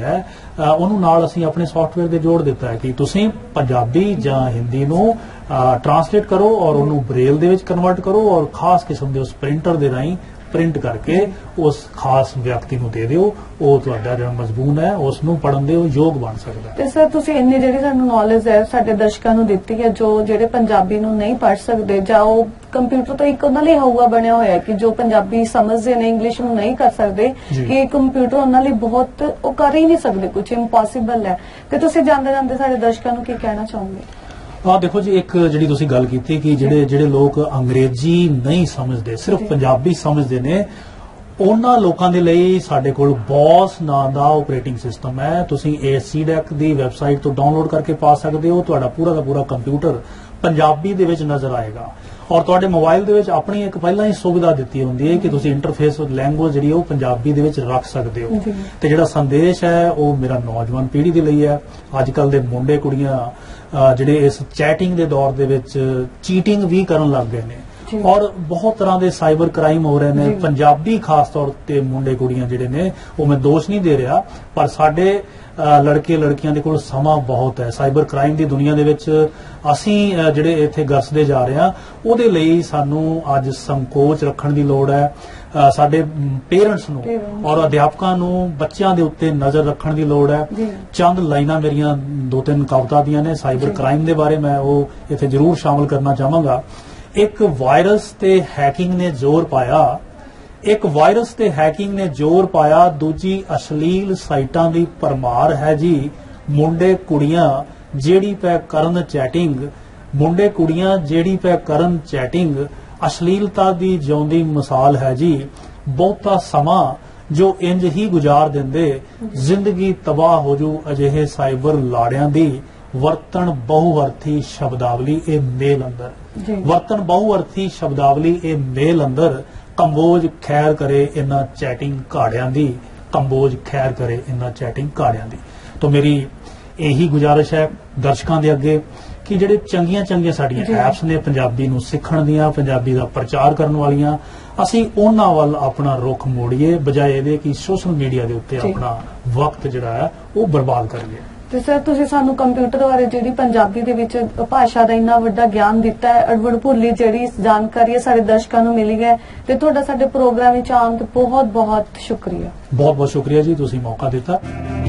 S2: ਉਹਨੂੰ ਨਾਲ ਅਸੀਂ ਆਪਣੇ ਸੌਫਟਵੇਅਰ ਦੇ ਜੋੜ ਦਿੱਤਾ ਹੈ ਕਿ ਤੁਸੀਂ ਪੰਜਾਬੀ ਜਾਂ ਹਿੰਦੀ ਨੂੰ ਟਰਾਂਸਲੇਟ ਕਰੋ ਔਰ ਉਹਨੂੰ ਬ੍ਰੇਲ ਦੇ ਵਿੱਚ ਕਨਵਰਟ ਕਰੋ ਔਰ ਖਾਸ ਕਿਸਮ ਦੇ ਉਸ ਪ੍ਰਿੰਟਰ ਦੇ ਰਾਹੀਂ ਪ੍ਰਿੰਟ ਕਰਕੇ ਉਸ ਖਾਸ ਵਿਅਕਤੀ ਨੂੰ ਦੇ ਦਿਓ। ਉਹ ਤੁਹਾਡਾ ਜਿਹੜਾ ਮਜ਼ਬੂਨ ਹੈ ਉਸ ਨੂੰ ਪੜ੍ਹਨ ਦੇ ਯੋਗ ਬਣ ਸਕਦਾ ਹੈ।
S1: ਤੇ ਸਰ ਤੁਸੀਂ ਇੰਨੀ ਜਿਹੜੀ ਸਾਨੂੰ ਨੌਲੇਜ ਹੈ ਸਾਡੇ ਦਰਸ਼ਕਾਂ ਨੂੰ ਦਿੱਤੀ ਹੈ, ਜੋ ਜਿਹੜੇ ਪੰਜਾਬੀ ਨੂੰ ਨਹੀਂ ਪੜ੍ਹ ਸਕਦੇ ਜਾਂ ਉਹ ਕੰਪਿਊਟਰ ਤੋਂ ਇੱਕ ਉਹਨਾਂ ਲਈ ਹਊਆ ਬਣਿਆ ਹੋਇਆ ਕਿ ਜੋ ਪੰਜਾਬੀ ਸਮਝਦੇ ਨੇ ਇੰਗਲਿਸ਼ ਨੂੰ ਨਹੀਂ ਕਰ ਸਕਦੇ, ਕਿ ਕੰਪਿਊਟਰ ਉਹਨਾਂ ਲਈ ਬਹੁਤ ਉਹ ਕਰ ਹੀ ਨਹੀਂ ਸਕਦੇ, ਕੁਝ ਇੰਪੋਸੀਬਲ ਹੈ। ਤੇ ਤੁਸੀਂ ਜਾਂਦੇ ਜਾਂਦੇ ਸਾਡੇ ਦਰਸ਼ਕਾਂ ਨੂੰ ਕੀ ਕਹਿਣਾ ਚਾਹੋਗੇ?
S2: ਦੇਖੋ ਜੀ, ਇੱਕ ਜਿਹੜੀ ਤੁਸੀਂ ਗੱਲ ਕੀਤੀ ਕਿ ਜਿਹੜੇ ਲੋਕ ਅੰਗਰੇਜ਼ੀ ਨਹੀਂ ਸਮਝਦੇ, ਸਿਰਫ ਪੰਜਾਬੀ ਸਮਝਦੇ ਨੇ, ਉਹਨਾਂ ਲੋਕਾਂ ਦੇ ਲਈ ਸਾਡੇ ਕੋਲ ਬੌਸ ਨਾਂ ਦਾ ਆਪਰੇਟਿੰਗ ਸਿਸਟਮ ਹੈ। ਤੁਸੀਂ ASCDEC ਦੀ ਵੈਬਸਾਈਟ ਤੋਂ ਡਾਊਨਲੋਡ ਕਰਕੇ ਪਾ ਸਕਦੇ ਹੋ। ਤੁਹਾਡਾ ਪੂਰਾ ਦਾ ਪੂਰਾ ਕੰਪਿਊਟਰ ਪੰਜਾਬੀ ਦੇ ਵਿੱਚ ਨਜ਼ਰ ਆਏਗਾ ਔਰ ਤੁਹਾਡੇ ਮੋਬਾਈਲ ਦੇ ਵਿੱਚ ਆਪਣੀ ਇੱਕ ਪਹਿਲਾਂ ਹੀ ਸੁਵਿਧਾ ਦਿੱਤੀ ਹੁੰਦੀ ਹੈ ਕਿ ਤੁਸੀਂ ਇੰਟਰਫੇਸ ਲੈਂਗੁਏਜ ਜਿਹੜੀ ਉਹ ਪੰਜਾਬੀ ਦੇ ਵਿੱਚ ਰੱਖ ਸਕਦੇ ਹੋ। ਤੇ ਜਿਹੜਾ ਸੰਦੇਸ਼ ਹੈ ਉਹ ਮੇਰਾ ਨੌਜਵਾਨ ਪੀੜ੍ਹੀ ਦੇ ਲਈ ਹੈ। ਅੱਜ ਕੱਲ ਦੇ ਮੁੰਡੇ ਕੁੜੀਆਂ ਜਿਹੜੇ ਇਸ ਚੈਟਿੰਗ ਦੇ ਦੌਰ ਦੇ ਵਿੱਚ ਚੀਟਿੰਗ ਵੀ ਕਰਨ ਲੱਗ ਗਏ ਨੇ ਔਰ ਬਹੁਤ ਤਰ੍ਹਾਂ ਦੇ ਸਾਈਬਰ ਕ੍ਰਾਈਮ ਹੋ ਰਹੇ ਨੇ। ਪੰਜਾਬੀ ਖਾਸ ਤੌਰ ਤੇ ਮੁੰਡੇ ਕੁੜੀਆਂ ਜਿਹੜੇ ਨੇ, ਉਹ ਮੈਂ ਦੋਸ਼ ਨਹੀਂ ਦੇ ਰਿਹਾ, ਪਰ ਸਾਡੇ ਲੜਕੇ ਲੜਕੀਆਂ ਦੇ ਕੋਲ ਸਮਾਂ ਬਹੁਤ ਹੈ। ਸਾਈਬਰ ਕ੍ਰਾਈਮ ਦੀ ਦੁਨੀਆ ਦੇ ਵਿੱਚ ਅਸੀਂ ਜਿਹੜੇ ਇੱਥੇ ਗਰਸਦੇ ਜਾ ਰਹੇ ਹਾਂ, ਉਹਦੇ ਲਈ ਸਾਨੂੰ ਅੱਜ ਸੰਕੋਚ ਰੱਖਣ ਦੀ ਲੋੜ ਹੈ। ਸਾਡੇ ਪੇਰੈਂਟਸ ਨੂੰ ਔਰ ਅਧਿਆਪਕਾਂ ਨੂੰ ਬੱਚਿਆਂ ਦੇ ਉੱਤੇ ਨਜ਼ਰ ਰੱਖਣ ਦੀ ਲੋੜ ਹੈ। ਚੰਦ ਲਾਈਨਾਂ ਮੇਰੀਆਂ 2-3 ਕਵਿਤਾ ਦੀਆਂ ਨੇ ਸਾਈਬਰ ਕ੍ਰਾਈਮ ਦੇ ਬਾਰੇ, ਮੈਂ ਉਹ ਇੱਥੇ ਜ਼ਰੂਰ ਸ਼ਾਮਲ ਕਰਨਾ ਚਾਹਾਂਗਾ। ਇੱਕ ਵਾਇਰਸ ਤੇ ਹੈਕਿੰਗ ਨੇ ਜ਼ੋਰ ਪਾਇਆ, ਇੱਕ ਵਾਇਰਸ ਤੇ ਹੈਕਿੰਗ ਨੇ ਜ਼ੋਰ ਪਾਇਆ, ਦੂਜੀ ਅਸ਼ਲੀਲ ਸਾਈਟਾਂ ਦੀ ਭਰਮਾਰ ਹੈ ਜੀ। ਮੁੰਡੇ ਕੁੜੀਆਂ ਜਿਹੜੀ ਪੈ ਕਰਨ ਚੈਟਿੰਗ, ਮੁੰਡੇ ਕੁੜੀਆਂ ਜਿਹੜੀ ਪੈ ਕਰਨ ਚੈਟਿੰਗ, ਅਸ਼ਲੀਲਤਾ ਦੀ ਜਿਉਂਦੀ ਮਿਸਾਲ ਹੈ ਜੀ। ਬਹੁਤਾ ਸਮਾਂ ਜੋ ਇੰਜ ਹੀ ਗੁਜ਼ਾਰ ਦਿੰਦੇ, ਜ਼ਿੰਦਗੀ ਤਬਾਹ ਹੋ ਜੂ ਅਜਿਹੇ ਸਾਈਬਰ ਲਾੜਿਆਂ ਦੀ। ਵਰਤਣ ਬਹੁਅਰਥੀ ਸ਼ਬਦਾਵਲੀ ਇਹ ਮੇਲ ਅੰਦਰ, ਵਰਤਣ ਬਹੁਅਰਥੀ ਸ਼ਬਦਾਵਲੀ ਇਹ ਮੇਲ ਅੰਦਰ। ਕੰਬੋਜ ਖੈਰ ਕਰੇ ਇਹਨਾਂ ਚੈਟਿੰਗ ਘਾੜਿਆਂ ਦੀ, ਕੰਬੋਜ ਖੈਰ ਕਰੇ ਇਹਨਾਂ ਚੈਟਿੰਗ ਘਾੜਿਆਂ ਦੀ। ਤਾਂ ਮੇਰੀ ਇਹੀ ਗੁਜ਼ਾਰਿਸ਼ ਹੈ ਦਰਸ਼ਕਾਂ ਦੇ ਅੱਗੇ ਕਿ ਜਿਹੜੇ ਚੰਗੀਆਂ ਸਾਡੀਆਂ ਐਪਸ ਨੇ ਪੰਜਾਬੀ ਨੂੰ ਸਿੱਖਣ ਦੀਆਂ, ਪੰਜਾਬੀ ਦਾ ਪ੍ਰਚਾਰ ਕਰਨ ਵਾਲੀਆਂ, ਅਸੀਂ ਉਹਨਾਂ ਵੱਲ ਆਪਣਾ ਰੁਖ ਮੋੜੀਏ ਬਜਾਏ ਇਹਦੇ ਕਿ ਸੋਸ਼ਲ ਮੀਡੀਆ ਦੇ ਉੱਤੇ ਆਪਣਾ ਵਕਤ ਜਿਹੜਾ ਹੈ ਉਹ ਬਰਬਾਦ ਕਰੀਏ।
S1: ਤੇ ਸਰ ਤੁਸੀਂ ਸਾਨੂੰ ਕੰਪਿਊਟਰ ਬਾਰੇ ਜਿਹੜੀ ਪੰਜਾਬੀ ਦੇ ਵਿੱਚ ਭਾਸ਼ਾ ਦਾ ਇੰਨਾ ਵੱਡਾ ਗਿਆਨ ਦਿੱਤਾ ਹੈ, ਅੜਵੜ ਭੁੱਲੀ ਜਿਹੜੀ ਜਾਣਕਾਰੀ ਹੈ ਸਾਡੇ ਦਰਸ਼ਕਾਂ ਨੂੰ ਮਿਲੀ ਹੈ, ਤੇ ਤੁਹਾਡਾ ਸਾਡੇ ਪ੍ਰੋਗਰਾਮ ਵਿੱਚ ਆਉਣ ਤੇ ਬਹੁਤ ਬਹੁਤ ਸ਼ੁਕਰੀਆ।
S2: ਬਹੁਤ ਬਹੁਤ ਸ਼ੁਕਰੀਆ ਜੀ, ਤੁਸੀਂ ਮੌਕਾ ਦਿੱਤਾ।